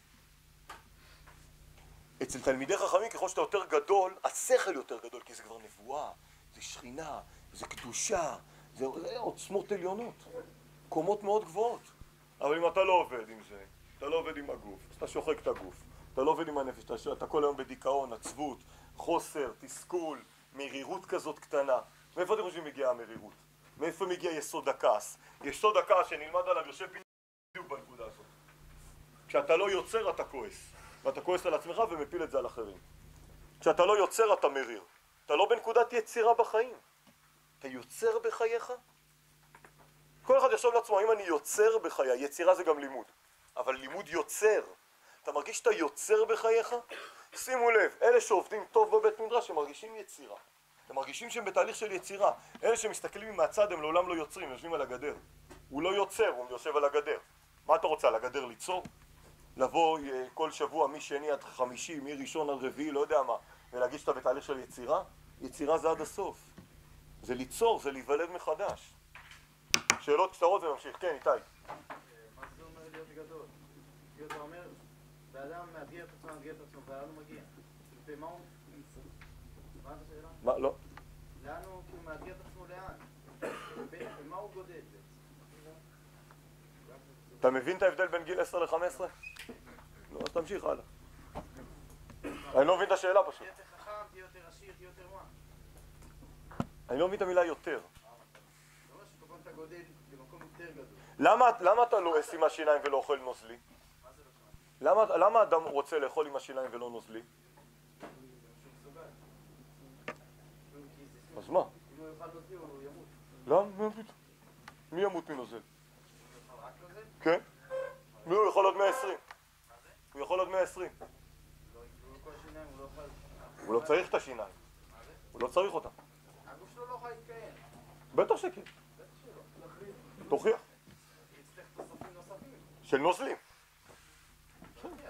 אצל תלמידי חכמים, ככל שאתה יותר גדול, השכל יותר גדול, כי זה כבר נבואה, זה שכינה, זה קדושה, זה, זה עוצמות עליונות, קומות מאוד גבוהות. אבל אם אתה לא עובד עם זה, אתה לא עובד עם הגוף, אתה שוחק את הגוף, אתה לא עובד עם הנפש, אתה, אתה כל היום בדיכאון, עצבות, חוסר, תסכול, מרירות כזאת קטנה. מאיפה אתם חושבים מגיעה המרירות? מאיפה מגיע יסוד הכעס? יסוד הכעס שנלמד עליו יושב בדיוק בנקודה הזאת. כשאתה לא יוצר אתה כועס, ואתה כועס על עצמך ומפיל את זה על אחרים. כשאתה לא יוצר אתה מריר. אתה לא בנקודת יצירה בחיים. אתה יוצר בחייך? כל אחד יחשוב לעצמו, אם אני יוצר בחיי, יצירה זה גם לימוד. אבל לימוד יוצר. אתה מרגיש שאתה יוצר בחייך? שימו לב, אלה שעובדים טוב בבית מדרש הם מרגישים יצירה. הם מרגישים שהם בתהליך של יצירה. אלה שמסתכלים מהצד הם לעולם לא יוצרים, יושבים על הגדר. הוא לא יוצר, הוא יושב על הגדר. מה אתה רוצה, על הגדר ליצור? לבוא כל שבוע משני עד חמישי, מראשון עד רביעי, לא יודע מה, ולהגיד שאתה בתהליך של יצירה? יצירה זה עד הסוף. זה ליצור, זה להיוולד מחדש. שאלות קצרות ונמשיך. כן, איתי. מה זה אומר להיות גדול? כי אתה אומר, באדם מאתגר את עצמו, מאתגר את עצמו, ולאן הוא מגיע? במה הוא... מה את השאלה? מה? לא. לאן הוא כאילו מאתגר את עצמו לאן? במה הוא גודל? אתה מבין את ההבדל בין גיל עשר ל-חמש עשרה? לא, אז תמשיך הלאה. אני לא מבין את השאלה פשוט. תהיה יותר חכם, תהיה יותר עשיר, תהיה יותר מה? אני לא מבין את המילה יותר. זאת אומרת שפעם אתה גודל במקום יותר גדול. למה, למה אתה לועס עם השיניים ולא אוכל נוזלי? מה זה לא שמע? למה, למה אדם רוצה לאכול עם השיניים ולא נוזלי? אז מה? אם הוא יאכל נוזלי הוא ימות. למה? מי ימות מנוזל? רק נוזל? כן? מי הוא יכול עוד מאה ועשרים? הוא יכול עוד מאה ועשרים. לא יקבלו כל השיניים, הוא לא אוכל... הוא לא צריך את השיניים. הוא לא צריך אותם. הגוף שלו לא יכול להתקיים. בטח שכן. בטח שלא. תוכיח. יצטרך תוספים נוספים. של נוזלים. לא יודע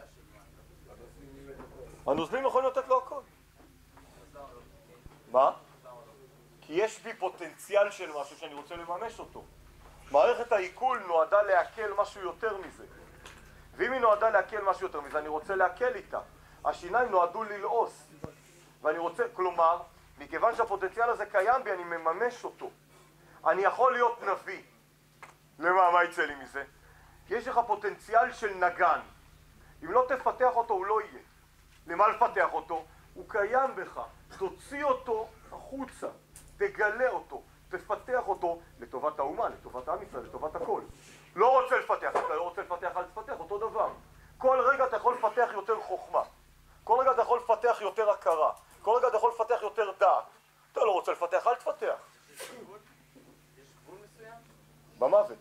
שמה. הנוזלים יכולים לתת לו הכל. אז למה לא? מה? למה לא? כי יש בי פוטנציאל של משהו שאני רוצה לממש אותו. מערכת העיכול נועדה להקל משהו יותר מזה. ואם היא נועדה להקל משהו יותר מזה, אני רוצה להקל איתה. השיניים נועדו ללעוס. ואני רוצה, כלומר, מכיוון שהפוטנציאל הזה קיים בי, אני מממש אותו. אני יכול להיות נביא. למה, מה יצא לי מזה? כי יש לך פוטנציאל של נגן. אם לא תפתח אותו, הוא לא יהיה. למה לפתח אותו? הוא קיים בך. תוציא אותו החוצה. תגלה אותו. תפתח אותו לטובת האומה, לטובת עם ישראל, לטובת הכל. לא רוצה לפתח, אתה לא רוצה לפתח, אל תפתח, אותו דבר. כל רגע אתה יכול לפתח יותר חוכמה. כל רגע אתה יכול לפתח יותר הכרה. כל רגע אתה יכול לפתח יותר דעת. אתה לא רוצה לפתח, אל תפתח. יש גבול? יש גבול מסוים? במוות.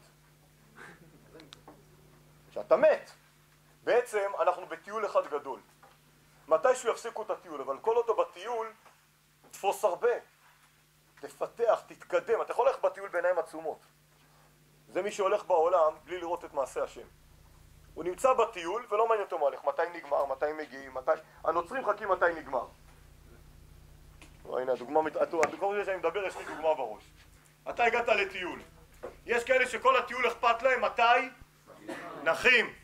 כשאתה מת. בעצם אנחנו בטיול אחד גדול. מתישהו יפסיקו את הטיול, אבל כל אותו בטיול תפוס הרבה. תפתח, תתקדם. אתה יכול ללכת בטיול בעיניים עצומות. זה מי שהולך בעולם בלי לראות את מעשה השם. הוא נמצא בטיול ולא מעניין אותו מה הולך, מתי נגמר, מתי מגיעים, מתי... הנוצרים חכים מתי נגמר. הנה, הדוגמה, הדוגמה שאני מדבר, יש לי דוגמה בראש. אתה הגעת לטיול. יש כאלה שכל הטיול אכפת להם מתי נחים.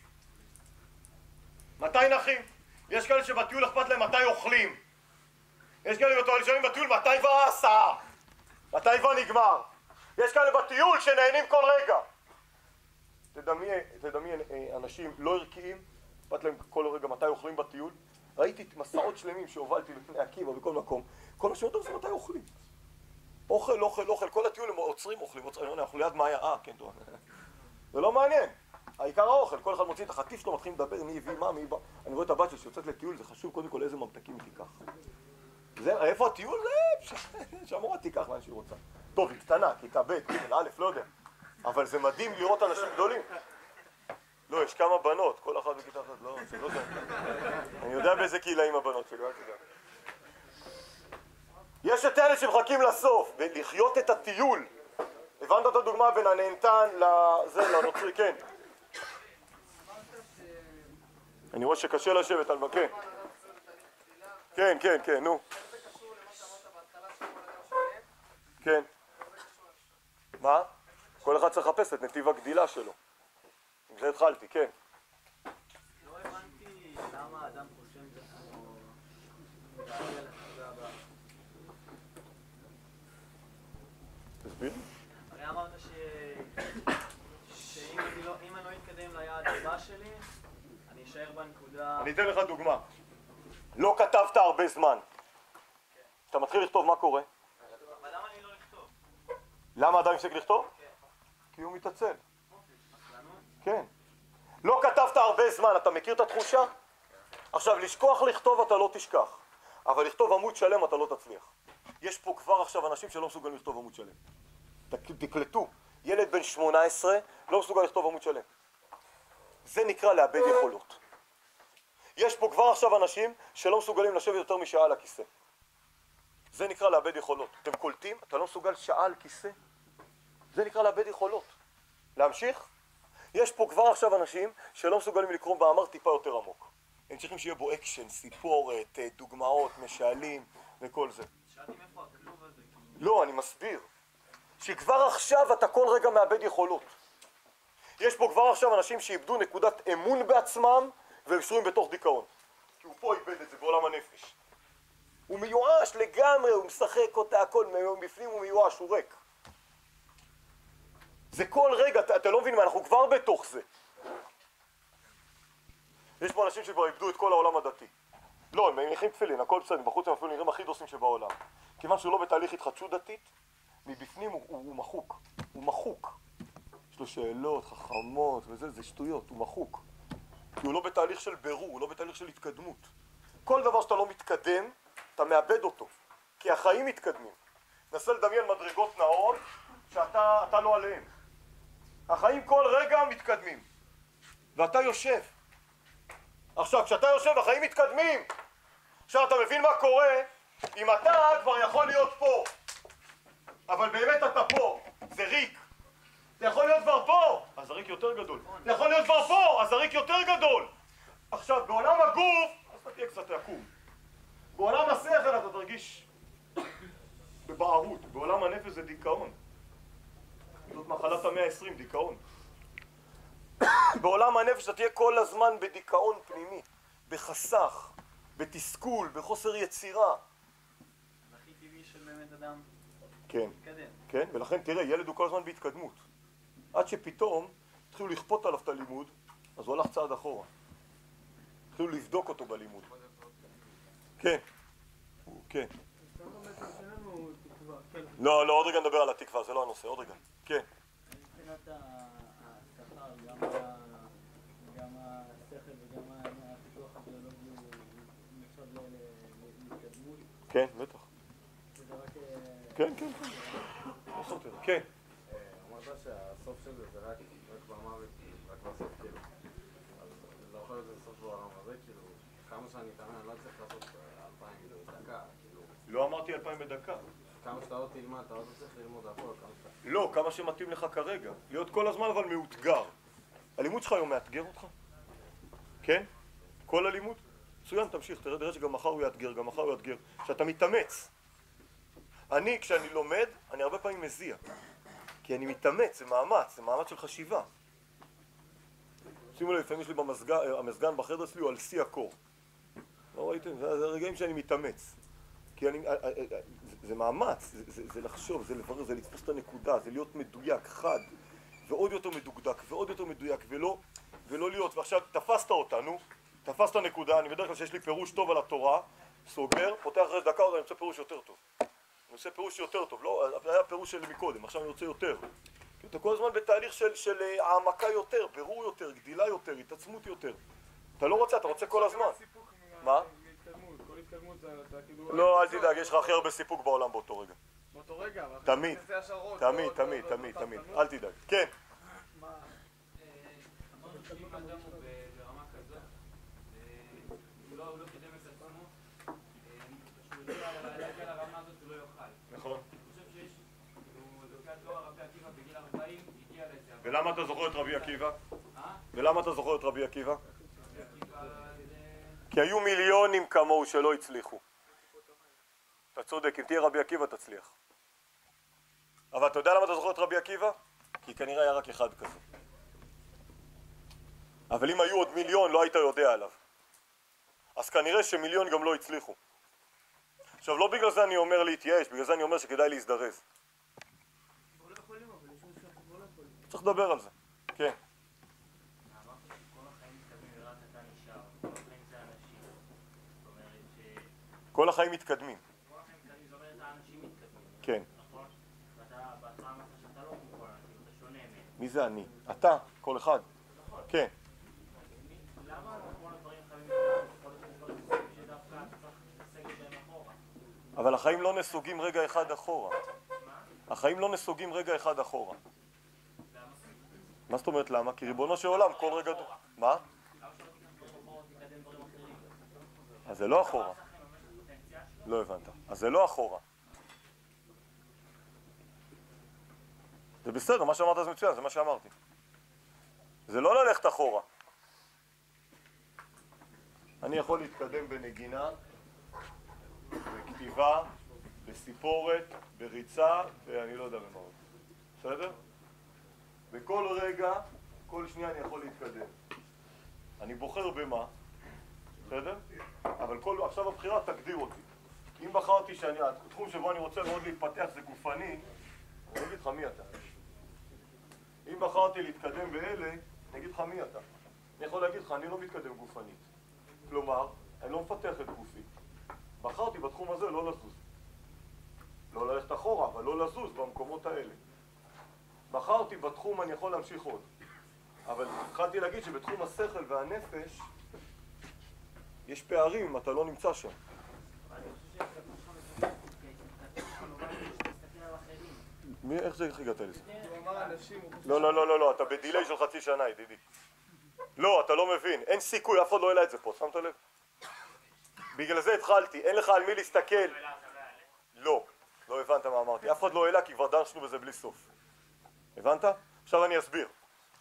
מתי נחים? יש כאלה שבטיול אכפת להם מתי אוכלים. יש כאלה ששואלים בטיול מתי כבר ההסעה, מתי כבר נגמר. יש כאלה בטיול שנהנים כל רגע. תדמיין, תדמיין אנשים לא ערכיים, אכפת להם כל רגע מתי אוכלים בטיול. ראיתי מסעות שלמים שהובלתי לפני עקיבא בכל מקום. כל מה שאומרים זה מתי אוכלים. אוכל, אוכל, אוכל, כל הטיול הם עוצרים אוכלים, עוצרים, אנחנו ליד מה היה, אה, כן, טוב. זה לא מעניין. העיקר האוכל, כל אחד מוציא את החטיף שלו, מתחילים לדבר מי הביא מה, מי בא. אני רואה את הבת שלי שיוצאת לטיול, זה חשוב קודם כל איזה ממתקים היא תיקח. זה, איפה הטיול? זה, שהמורה תיקח לאן שהיא רוצה. טוב, היא קטנה, כיתה ב', ג', א', לא יודע. אבל זה מדהים לראות אנשים גדולים. לא, יש כמה בנות, כל אחת בכיתה אחת, לא, זה לא זה. אני יודע באיזה קהילה עם הבנות שלי, אל תדע. יש את אלה שמחכים לסוף, ולחיות את הטיול. הבנת את הדוגמה בין הנהנתן לזה, לנוצרי, כן. אני רואה שקשה לשבת על מקום. כן, כן, כן, נו. כן. מה? כל אחד צריך לחפש את נתיב הגדילה שלו. עם זה התחלתי, כן. לא הבנתי למה האדם חושב את עצמו להגיע לנקודה הבאה. תסביר. הרי אמרת שאם אני לא אתקדם ליעד הבא שלי, אני אשאר בנקודה... אני אתן לך דוגמה. לא כתבת הרבה זמן. אתה מתחיל לכתוב, מה קורה? אבל למה אני לא לכתוב? למה אדם הפסיק לכתוב? כי הוא מתעצל. כן. לא כתבת הרבה זמן, אתה מכיר את התחושה? עכשיו, לשכוח לכתוב אתה לא תשכח, אבל לכתוב עמוד שלם אתה לא תצליח. יש פה כבר עכשיו אנשים שלא מסוגלים לכתוב עמוד שלם. תקלטו, ילד בן שמונה עשרה לא מסוגל לכתוב עמוד שלם. זה נקרא לאבד יכולות. יש פה כבר עכשיו אנשים שלא מסוגלים לשבת יותר משעה על הכיסא. זה נקרא לאבד יכולות. אתם קולטים? אתה לא מסוגל שעה על כיסא? זה נקרא לאבד יכולות. להמשיך? יש פה כבר עכשיו אנשים שלא מסוגלים לקרוא מאמר טיפה יותר עמוק. הם צריכים שיהיה בו אקשן, סיפורת, דוגמאות, משאלים וכל זה. שאלתי מאיפה הכלוב הזה? לא, אני מסביר. שכבר עכשיו אתה כל רגע מאבד יכולות. יש פה כבר עכשיו אנשים שאיבדו נקודת אמון בעצמם והם שרויים בתוך דיכאון. כי הוא פה איבד את זה בעולם הנפש. הוא מיואש לגמרי, הוא משחק אותה, הכל בפנים הוא מיואש, הוא ריק. זה כל רגע, אתה, אתה לא מבין מה, אנחנו כבר בתוך זה. יש פה אנשים שכבר איבדו את כל העולם הדתי. לא, הם מניחים תפילין, הכל בסדר, בחוץ הם אפילו נראים הכי דוסים שבעולם. כיוון שהוא לא בתהליך התחדשות דתית, מבפנים הוא, הוא, הוא מחוק. הוא מחוק. יש לו שאלות, חכמות וזה, זה שטויות, הוא מחוק. כי הוא לא בתהליך של ברור, הוא לא בתהליך של התקדמות. כל דבר שאתה לא מתקדם, אתה מאבד אותו. כי החיים מתקדמים. נסה לדמיין מדרגות נאות שאתה אתה לא עליהן. החיים כל רגע מתקדמים. ואתה יושב. עכשיו, כשאתה יושב, החיים מתקדמים. עכשיו, אתה מבין מה קורה? אם אתה כבר יכול להיות פה, אבל באמת אתה פה, זה ריק. אתה יכול להיות כבר פה, אז הריק יותר גדול. אתה יכול להיות כבר פה, אז הריק יותר גדול. עכשיו, בעולם הגוף, אז אתה תהיה קצת עקום. בעולם השכל אתה תרגיש בבערות. בעולם הנפש זה דיכאון. זאת מחלת המאה העשרים, דיכאון. בעולם הנפש אתה תהיה כל הזמן בדיכאון פנימי, בחסך, בתסכול, בחוסר יצירה. זה הכי טבעי של באמת אדם כן, להתקדם. כן, ולכן תראה, ילד הוא כל הזמן בהתקדמות. עד שפתאום התחילו לכפות עליו את הלימוד, אז הוא הלך צעד אחורה. התחילו לבדוק אותו בלימוד. כן, כן. לא, לא, עוד רגע נדבר על התקווה, זה לא הנושא, עוד רגע. כן. מבחינת השכר, גם השכל וגם הפיתוח הביולוגי הוא נחשב להתקדמות. כן, בטח. זה רק... כן, כן, כן. לא סותר. כן. אמרת שהסוף של זה זה רק במוות, רק בסוף כאילו. אז לא יכול להיות זה סוף בעולם הזה, כאילו, כמה שאני אתאמן, אני לא צריך לעשות אלפיים בדקה, כאילו. לא אמרתי אלפיים בדקה. כמה שאתה עוד תלמד, אתה עוד צריך ללמוד הכל, כמה שאתה... לא, כמה שמתאים לך כרגע. להיות כל הזמן אבל מאותגר. הלימוד שלך היום מאתגר אותך? כן? כל הלימוד? מצוין, תמשיך, תראה, תראה שגם מחר הוא יאתגר, גם מחר הוא יאתגר. שאתה מתאמץ. אני, כשאני לומד, אני הרבה פעמים מזיע. כי אני מתאמץ, זה מאמץ, זה מאמץ של חשיבה. שימו לב, לפעמים יש לי במזגן, המזגן בחדר שלי הוא על שיא הקור. לא ראיתם? זה, זה הרגעים שאני מתאמץ. כי אני, זה, זה מאמץ, זה, זה, זה לחשוב, זה לברר, זה לתפוס את הנקודה, זה להיות מדויק, חד, ועוד יותר מדוקדק, ועוד יותר מדויק, ולא, ולא להיות, ועכשיו תפסת אותנו, תפסת נקודה, אני בדרך כלל שיש לי פירוש טוב על התורה, סוגר, פותח אחרי דקה, אני רוצה פירוש יותר טוב. אני רוצה פירוש יותר טוב, לא, היה פירוש שלי מקודם, עכשיו אני רוצה יותר. כי אתה כל הזמן בתהליך של, של העמקה יותר, ברור יותר, גדילה יותר, התעצמות יותר. אתה לא רוצה, אתה רוצה כל הזמן. מה? כל התקדמות זה כאילו... לא, אל תדאג, יש לך הכי הרבה סיפוק בעולם באותו רגע. באותו רגע, אבל... תמיד, תמיד, תמיד, תמיד, תמיד, אל תדאג. כן. מה? אמרנו שאם אדם הוא ברמה כזאת, הוא לא קידם את עצמו, כשהוא יודע להגיע לרמה הזאת הוא לא יאכל. נכון. אני חושב שיש, הוא לוקח תואר רבי עקיבא בגיל ארבעים, הגיע לזה. ולמה אתה זוכר את רבי עקיבא? אה? ולמה אתה זוכר את רבי עקיבא? רבי עקיבא זה... כי היו מיליונים כמוהו שלא הצליחו. אתה צודק, אם תהיה רבי עקיבא תצליח. אבל אתה יודע למה אתה זוכר את רבי עקיבא? כי כנראה היה רק אחד כזה. אבל אם היו עוד מיליון לא היית יודע עליו. אז כנראה שמיליון גם לא הצליחו. עכשיו לא בגלל זה אני אומר להתייאש, בגלל זה אני אומר שכדאי להזדרז. לא יכולים, אבל יש משהו שאנחנו לא יכולים. צריך לדבר על זה. כן. אמרת שכל החיים מתקדמים ורק אתה נשאר, כל החיים זה אנשים. זאת אומרת ש... כל החיים מתקדמים. כל החיים מתקדמים, זאת אומרת האנשים מתקדמים. כן. נכון? ואתה בהתחלה אמרת שאתה לא כמו כל האנשים, אתה שונה מהם. מי זה אני? אתה, כל אחד. נכון. כן. למה כל הדברים חייבים להתקדם? כל הדברים מסוימים שדווקא אתה צריך לסגת בהם אחורה. אבל החיים לא נסוגים רגע אחד אחורה. מה? החיים לא נסוגים רגע אחד אחורה. למה? מה זאת אומרת למה? כי ריבונו של עולם כל רגע... מה? למה שלא תיקח דברים אחורה, תקדם דברים אחרים? אז זה לא אחורה. אתה צריך לממש את הפוטנציאל שלו? לא הבנת. אז זה לא אחורה. זה בסדר, מה שאמרת זה מצוין, זה מה שאמרתי. זה לא ללכת אחורה. אני יכול להתקדם בנגינה, בכתיבה, בסיפורת, בריצה, ואני לא יודע במה עוד. בסדר? בכל רגע, כל שנייה אני יכול להתקדם. אני בוחר במה, בסדר? אבל כל, עכשיו הבחירה תגדיר אותי. אם בחרתי שאני, התחום שבו אני רוצה מאוד להתפתח זה גופני, אני אגיד לך מי אתה. אם בחרתי להתקדם באלה, אני אגיד לך מי אתה. אני יכול להגיד לך, אני לא מתקדם גופנית. כלומר, אני לא מפתח את גופי. בחרתי בתחום הזה לא לזוז. לא ללכת אחורה, אבל לא לזוז במקומות האלה. בחרתי בתחום אני יכול להמשיך עוד. אבל התחלתי להגיד שבתחום השכל והנפש יש פערים אם אתה לא נמצא שם. אני חושב שההתקדמות שלך נובעת להסתכל על אחרים. מי, איך זה איך הגעת לזה? הוא אמר אנשים, הוא חושב... לא, לא, לא, לא, לא, אתה בדילי של חצי שנה, ידידי. לא, אתה לא מבין, אין סיכוי, אף אחד לא העלה את זה פה, שמת לב? בגלל זה התחלתי, אין לך על מי להסתכל. לא, לא הבנת מה אמרתי, אף אחד לא העלה כי כבר דרשנו בזה בלי סוף. הבנת? עכשיו אני אסביר.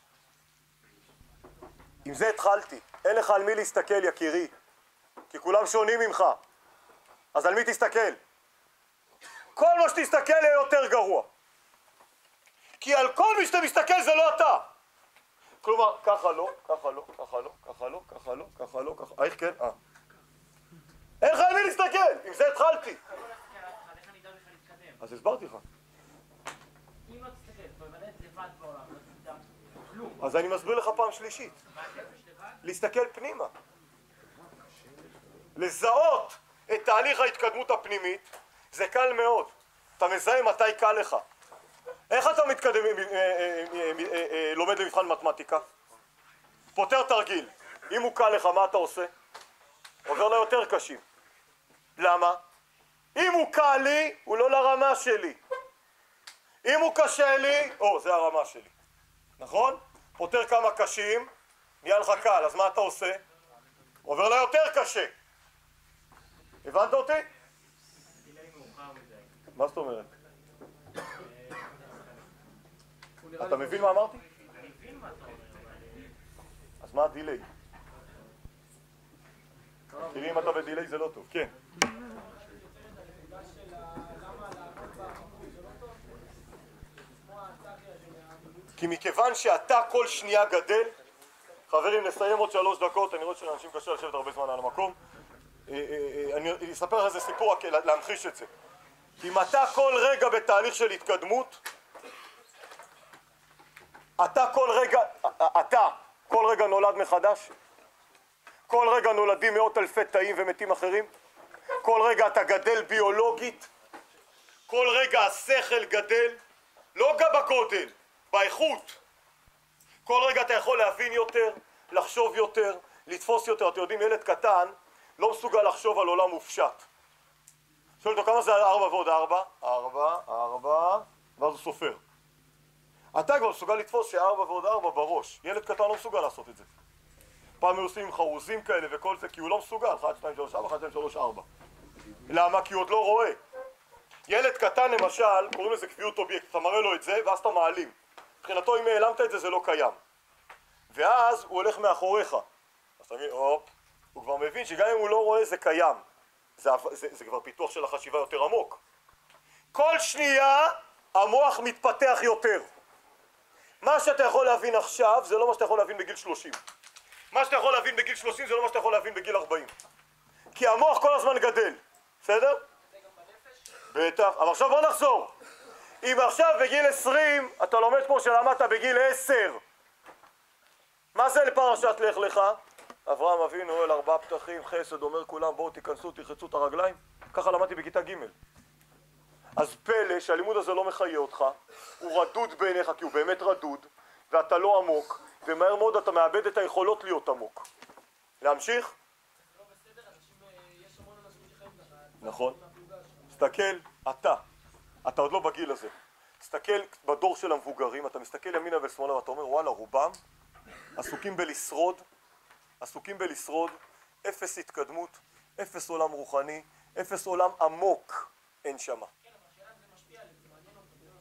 עם זה התחלתי, אין לך על מי להסתכל יקירי, כי כולם שונים ממך, אז על מי תסתכל? כל מה שתסתכל יהיה יותר גרוע, כי על כל מי שאתה מסתכל זה לא אתה. כלומר, ככה לא, ככה לא, ככה לא, ככה לא, ככה לא, ככה לא, ככה... איך כן? אה. אין לך על מי להסתכל, עם זה התחלתי. אתה לא להסתכל על אחד, איך אני אדע בכלל להתקדם? אז הסברתי לך. אם לא תסתכל, אתה מבנית לבד בעולם, לא תדע כלום. אז אני מסביר לך פעם שלישית. מה, הנפש לבד? להסתכל פנימה. לזהות את תהליך ההתקדמות הפנימית, זה קל מאוד. אתה מזהה מתי קל לך. איך אתה מתקדם, לומד למבחן מתמטיקה? פותר תרגיל. אם הוא קל לך, מה אתה עושה? עובר ליותר קשים. למה? אם הוא קל לי, הוא לא לרמה שלי. אם הוא קשה לי, או, זה הרמה שלי. נכון? פותר כמה קשים, נהיה לך קל, אז מה אתה עושה? עובר ליותר קשה. הבנת אותי? דילי מאוחר מדי. מה זאת אומרת? הוא נראה אתה לי מבין מה אמרתי? אני מבין מה אתה אומר, אבל... אז מה הדילי? תראי אם אתה בדילי זה לא טוב, כן. הנקודה של למה לעמוד באחוז זה לא טוב? כמו ההצעה כי מכיוון שאתה כל שנייה גדל, חברים, נסיים עוד שלוש דקות, אני רואה שלאנשים קשה לשבת הרבה זמן על המקום. אני אספר לך איזה סיפור להמחיש את זה. אם אתה כל רגע בתהליך של התקדמות, אתה כל רגע, אתה כל רגע נולד מחדש, כל רגע נולדים מאות אלפי תאים ומתים אחרים, כל רגע אתה גדל ביולוגית, כל רגע השכל גדל, לא גם בגודל, באיכות. כל רגע אתה יכול להבין יותר, לחשוב יותר, לתפוס יותר. אתם יודעים, ילד קטן לא מסוגל לחשוב על עולם מופשט. שואל אותו, כמה זה ארבע ועוד ארבע? ארבע, ארבע, ואז הוא סופר. אתה כבר מסוגל לתפוס שארבע ועוד ארבע בראש. ילד קטן לא מסוגל לעשות את זה. פעם עושים עם חרוזים כאלה וכל זה, כי הוא לא מסוגל. אחת, שתיים, שלוש, ארבע, אחת, שתיים, שלוש, ארבע. למה? כי הוא עוד לא רואה. ילד קטן למשל, קוראים לזה קביעות אובייקט. אתה מראה לו את זה ואז אתה מעלים. מבחינתו, אם העלמת את זה, זה לא קיים. ואז הוא הולך מאחוריך. אז אתה מבין, הופ, הוא כבר מבין שגם אם הוא לא רואה זה קיים. זה, זה, זה כבר פיתוח של החשיבה יותר עמוק. כל שנייה המוח מתפתח יותר. מה שאתה יכול להבין עכשיו זה לא מה שאתה יכול להבין בגיל שלושים. מה שאתה יכול להבין בגיל שלושים זה לא מה שאתה יכול להבין בגיל ארבעים. כי המוח כל הזמן גדל. בסדר? זה גם בנפש? בטח. אבל עכשיו בוא נחזור. אם עכשיו בגיל עשרים אתה לומד פה שלמדת בגיל עשר, מה זה לפרשת לך לך? אברהם אבינו אל ארבעה פתחים, חסד, אומר כולם בואו תיכנסו, תרחצו את הרגליים. ככה למדתי בכיתה ג'. אז פלא שהלימוד הזה לא מחיה אותך, הוא רדוד בעיניך כי הוא באמת רדוד, ואתה לא עמוק, ומהר מאוד אתה מאבד את היכולות להיות עמוק. להמשיך? זה לא בסדר, אנשים, יש המון אנשים שחיים ככה. נכון. תסתכל, אתה, אתה עוד לא בגיל הזה. תסתכל בדור של המבוגרים, אתה מסתכל ימינה ושמאלה ואתה אומר וואלה, רובם עסוקים בלשרוד, עסוקים בלשרוד, אפס התקדמות, אפס עולם רוחני, אפס עולם עמוק אין שמה. כן, אבל השאלה אם זה משפיע עליהם, זה מעניין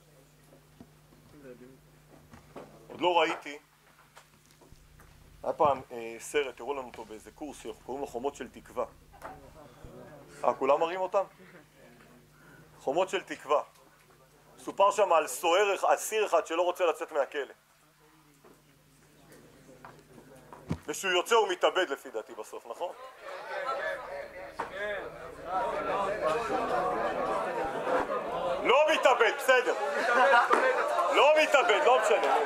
אותם. עוד לא ראיתי, היה פעם אה, סרט, תראו לנו אותו באיזה קורס שקוראים לו חומות של תקווה. אה, כולם מראים אותם? חומות של תקווה. סופר שם על סוער, אסיר אחד שלא רוצה לצאת מהכלא. ושהוא יוצא הוא מתאבד לפי דעתי בסוף, נכון? לא מתאבד, בסדר. לא מתאבד, לא משנה.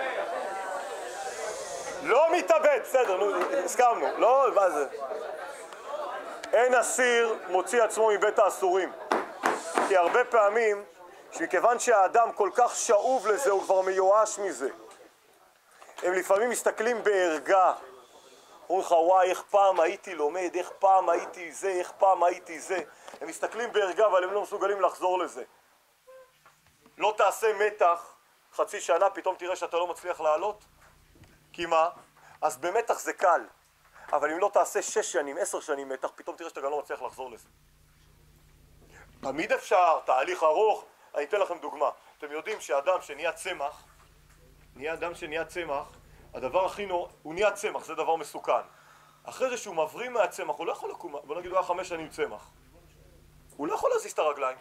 לא מתאבד, בסדר, נו, הסכמנו. לא, מה זה? אין אסיר מוציא עצמו מבית האסורים. כי הרבה פעמים, שכיוון שהאדם כל כך שאוב לזה, הוא כבר מיואש מזה. הם לפעמים מסתכלים בערגה. אומרים לך, וואי, איך פעם הייתי לומד, איך פעם הייתי זה, איך פעם הייתי זה. הם מסתכלים בערגה, אבל הם לא מסוגלים לחזור לזה. לא תעשה מתח חצי שנה, פתאום תראה שאתה לא מצליח לעלות. כי מה? אז במתח זה קל. אבל אם לא תעשה שש שנים, עשר שנים מתח, פתאום תראה שאתה גם לא מצליח לחזור לזה. תמיד אפשר, תהליך ארוך. אני אתן לכם דוגמה. אתם יודעים שאדם שנהיה צמח, נהיה אדם שנהיה צמח, הדבר הכי נורא, הוא נהיה צמח, זה דבר מסוכן. אחרי זה שהוא מבריא מהצמח, הוא לא יכול לקום, בוא נגיד הוא היה חמש שנים צמח. הוא לא יכול להזיז את הרגליים.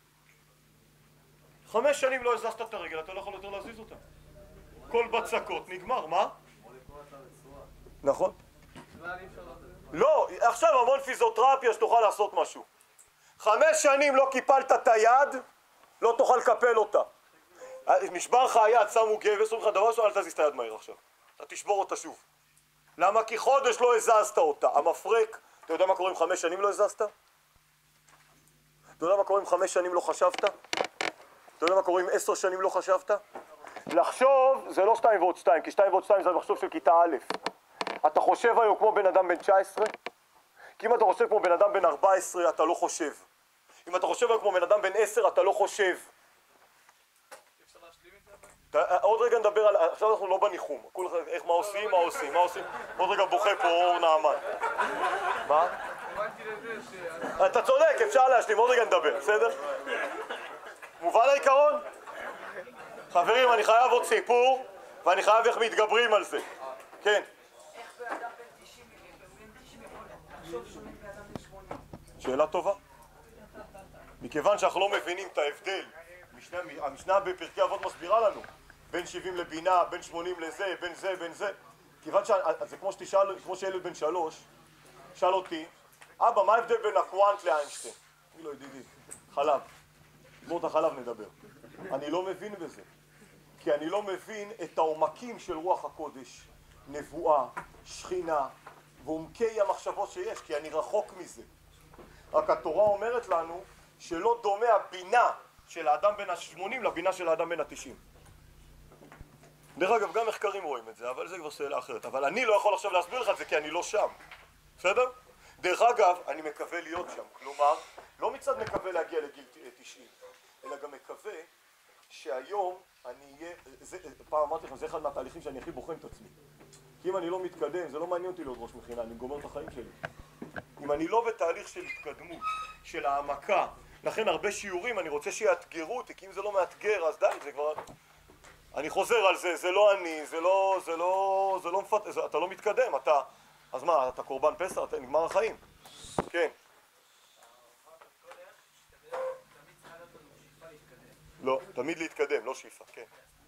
חמש שנים לא הזזת את הרגל, אתה לא יכול יותר להזיז אותה. כל בצקות נגמר, מה? נכון. לא, עכשיו המון פיזיותרפיה שתוכל לעשות משהו. חמש שנים לא קיפלת את היד, לא תוכל לקפל אותה. נשבר לך היד, שמו גבס, אומרים לך דבר שלא, אל תזיז את היד מהר עכשיו. אתה תשבור אותה שוב. למה? כי חודש לא הזזת אותה. המפרק, אתה יודע מה קורה אם חמש שנים לא הזזת? אתה יודע מה קורה אם חמש שנים לא חשבת? אתה יודע מה קורה אם עשר שנים לא חשבת? לחשוב זה לא שתיים ועוד שתיים, כי שתיים ועוד שתיים זה מחשוב של כיתה א'. אתה חושב היום כמו בן אדם בן תשע עשרה? כי אם אתה חושב כמו בן אדם בן ארבע עשרה, אתה לא חושב. אם אתה חושב היום כמו בן אדם בן עשר, אתה לא חושב. עוד רגע נדבר על... עכשיו אנחנו לא בניחום. איך, מה עושים, מה עושים, מה עושים? עוד רגע בוכה פה אור נעמן. מה? אתה צודק, אפשר להשלים, עוד רגע נדבר, בסדר? מובן העיקרון? חברים, אני חייב עוד סיפור, ואני חייב איך מתגברים על זה. כן. איך באדם בן תשעים יכול לחשוב שונה באדם בן שמונים? שאלה טובה. מכיוון שאנחנו לא מבינים את ההבדל, המשנה בפרקי אבות מסבירה לנו, בין שבעים לבינה, בין שמונים לזה, בין זה, בין זה. כיוון שזה כמו שתשאל, כמו שילד בן שלוש, שאל אותי, אבא, מה ההבדל בין הקוואנט לאיינשטיין? אני לא ידידי, חלב. תגמור את החלב נדבר. אני לא מבין בזה. כי אני לא מבין את העומקים של רוח הקודש, נבואה, שכינה, ועומקי המחשבות שיש, כי אני רחוק מזה. רק התורה אומרת לנו שלא דומה הבינה של האדם בין ה-שמונים לבינה של האדם בין ה-תשעים. דרך אגב, גם מחקרים רואים את זה, אבל זה כבר שאלה אחרת. אבל אני לא יכול עכשיו להסביר לך את זה כי אני לא שם. בסדר? דרך אגב, אני מקווה להיות שם. כלומר, לא מצד מקווה להגיע לגיל תשעים, אלא גם מקווה שהיום אני אהיה... זה, פעם אמרתי לכם, זה אחד מהתהליכים שאני הכי בוחן את עצמי. כי אם אני לא מתקדם, זה לא מעניין אותי להיות ראש מכינה, אני גומר את החיים שלי. אם אני לא בתהליך של התקדמות, של העמקה, לכן הרבה שיעורים אני רוצה שיאתגרו אותי, כי אם זה לא מאתגר, אז די, זה כבר... אני חוזר על זה, זה לא אני, זה לא... זה לא... זה לא מפת... זה... אתה לא מתקדם, אתה... אז מה, אתה קורבן פסח? אתה נגמר החיים. כן. לא, תמיד להתקדם, לא שאיפה, כן.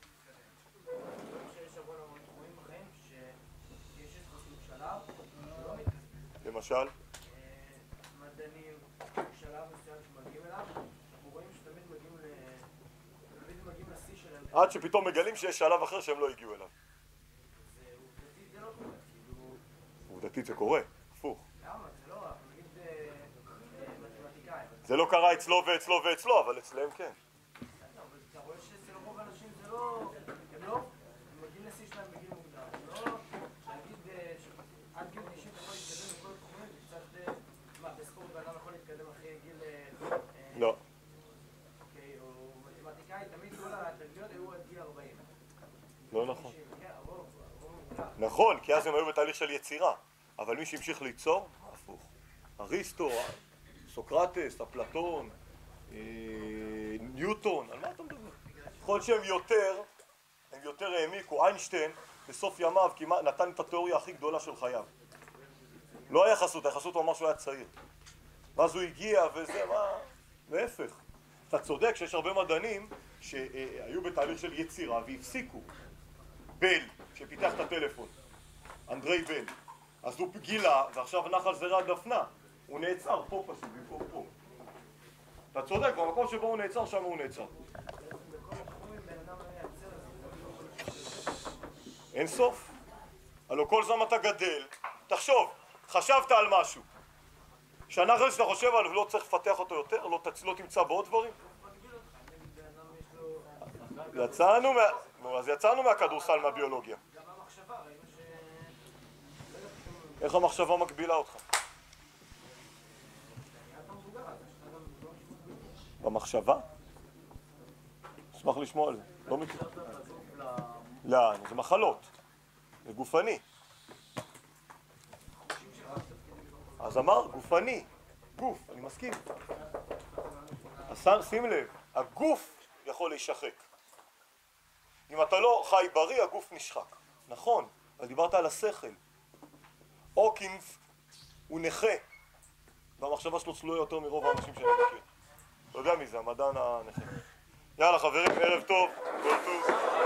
למשל? מדענים, שלב מסוים שמגיעים אליו, אנחנו רואים שתמיד מגיעים ל... תמיד מגיעים לשיא שלהם. עד שפתאום מגלים שיש שלב אחר שהם לא הגיעו אליו. זה עובדתית זה לא קורה, כאילו... עובדתית זה קורה, הפוך. למה? זה לא, אנחנו נגיד מתמטיקאים. זה לא קרה אצלו ואצלו ואצלו, אבל אצלם כן. אבל אתה רואה שאצל רוב האנשים זה לא... הם לא... הם מגיעים לשיא שלהם בגיל מוקדם. הם לא... נגיד עד גיל תשעים יכול להתקדם בכל התחומים, זה קצת... מה, בספורט באדם יכול להתקדם אחרי גיל... לא. אוקיי, או מתמטיקאי, תמיד כל התגליות היו עד גיל ארבעים. לא נכון. כן, הרוב, הרוב מוקדם. נכון, כי אז הם היו בתהליך של יצירה. אבל מי שהמשיך ליצור, הפוך. אריסטו, סוקרטס, אפלטון, ניוטון, על מה אתה מדבר? יכול שהם יותר, הם יותר העמיקו. איינשטיין בסוף ימיו כמעט נתן את התיאוריה הכי גדולה של חייו. לא היה חסות, היחסות הוא אמר שהוא היה צעיר. ואז הוא הגיע וזה, מה? להפך. אתה צודק שיש הרבה מדענים שהיו בתהליך של יצירה והפסיקו. בל, שפיתח את הטלפון, אנדרי בל. אז הוא גילה, ועכשיו נחל זרע דפנה. הוא נעצר פה פשוט, במקום פה. אתה צודק, במקום שבו הוא נעצר, שם הוא נעצר. אין סוף. הלוא כל זמן אתה גדל, תחשוב, חשבת על משהו. שנה אחרי שאתה חושב עליו, לא צריך לפתח אותו יותר? לא, תצ... לא תמצא בעוד דברים? יצאנו מה... נו, אז יצאנו מהכדורסל, מהביולוגיה. גם המחשבה, ראינו ש... איך המחשבה מגבילה אותך? במחשבה? אשמח לשמוע על זה. לא מכיר. לא, זה מחלות. זה גופני. אז אמר, גופני. גוף, אני מסכים. אז שים לב, הגוף יכול להישחק. אם אתה לא חי בריא, הגוף נשחק. נכון, אבל דיברת על השכל. הוקינס הוא נכה, והמחשבה שלו צלויה יותר מרוב האנשים שאני מכיר. אתה יודע מי זה, המדען הנכה. יאללה חברים, ערב טוב, כל טוב.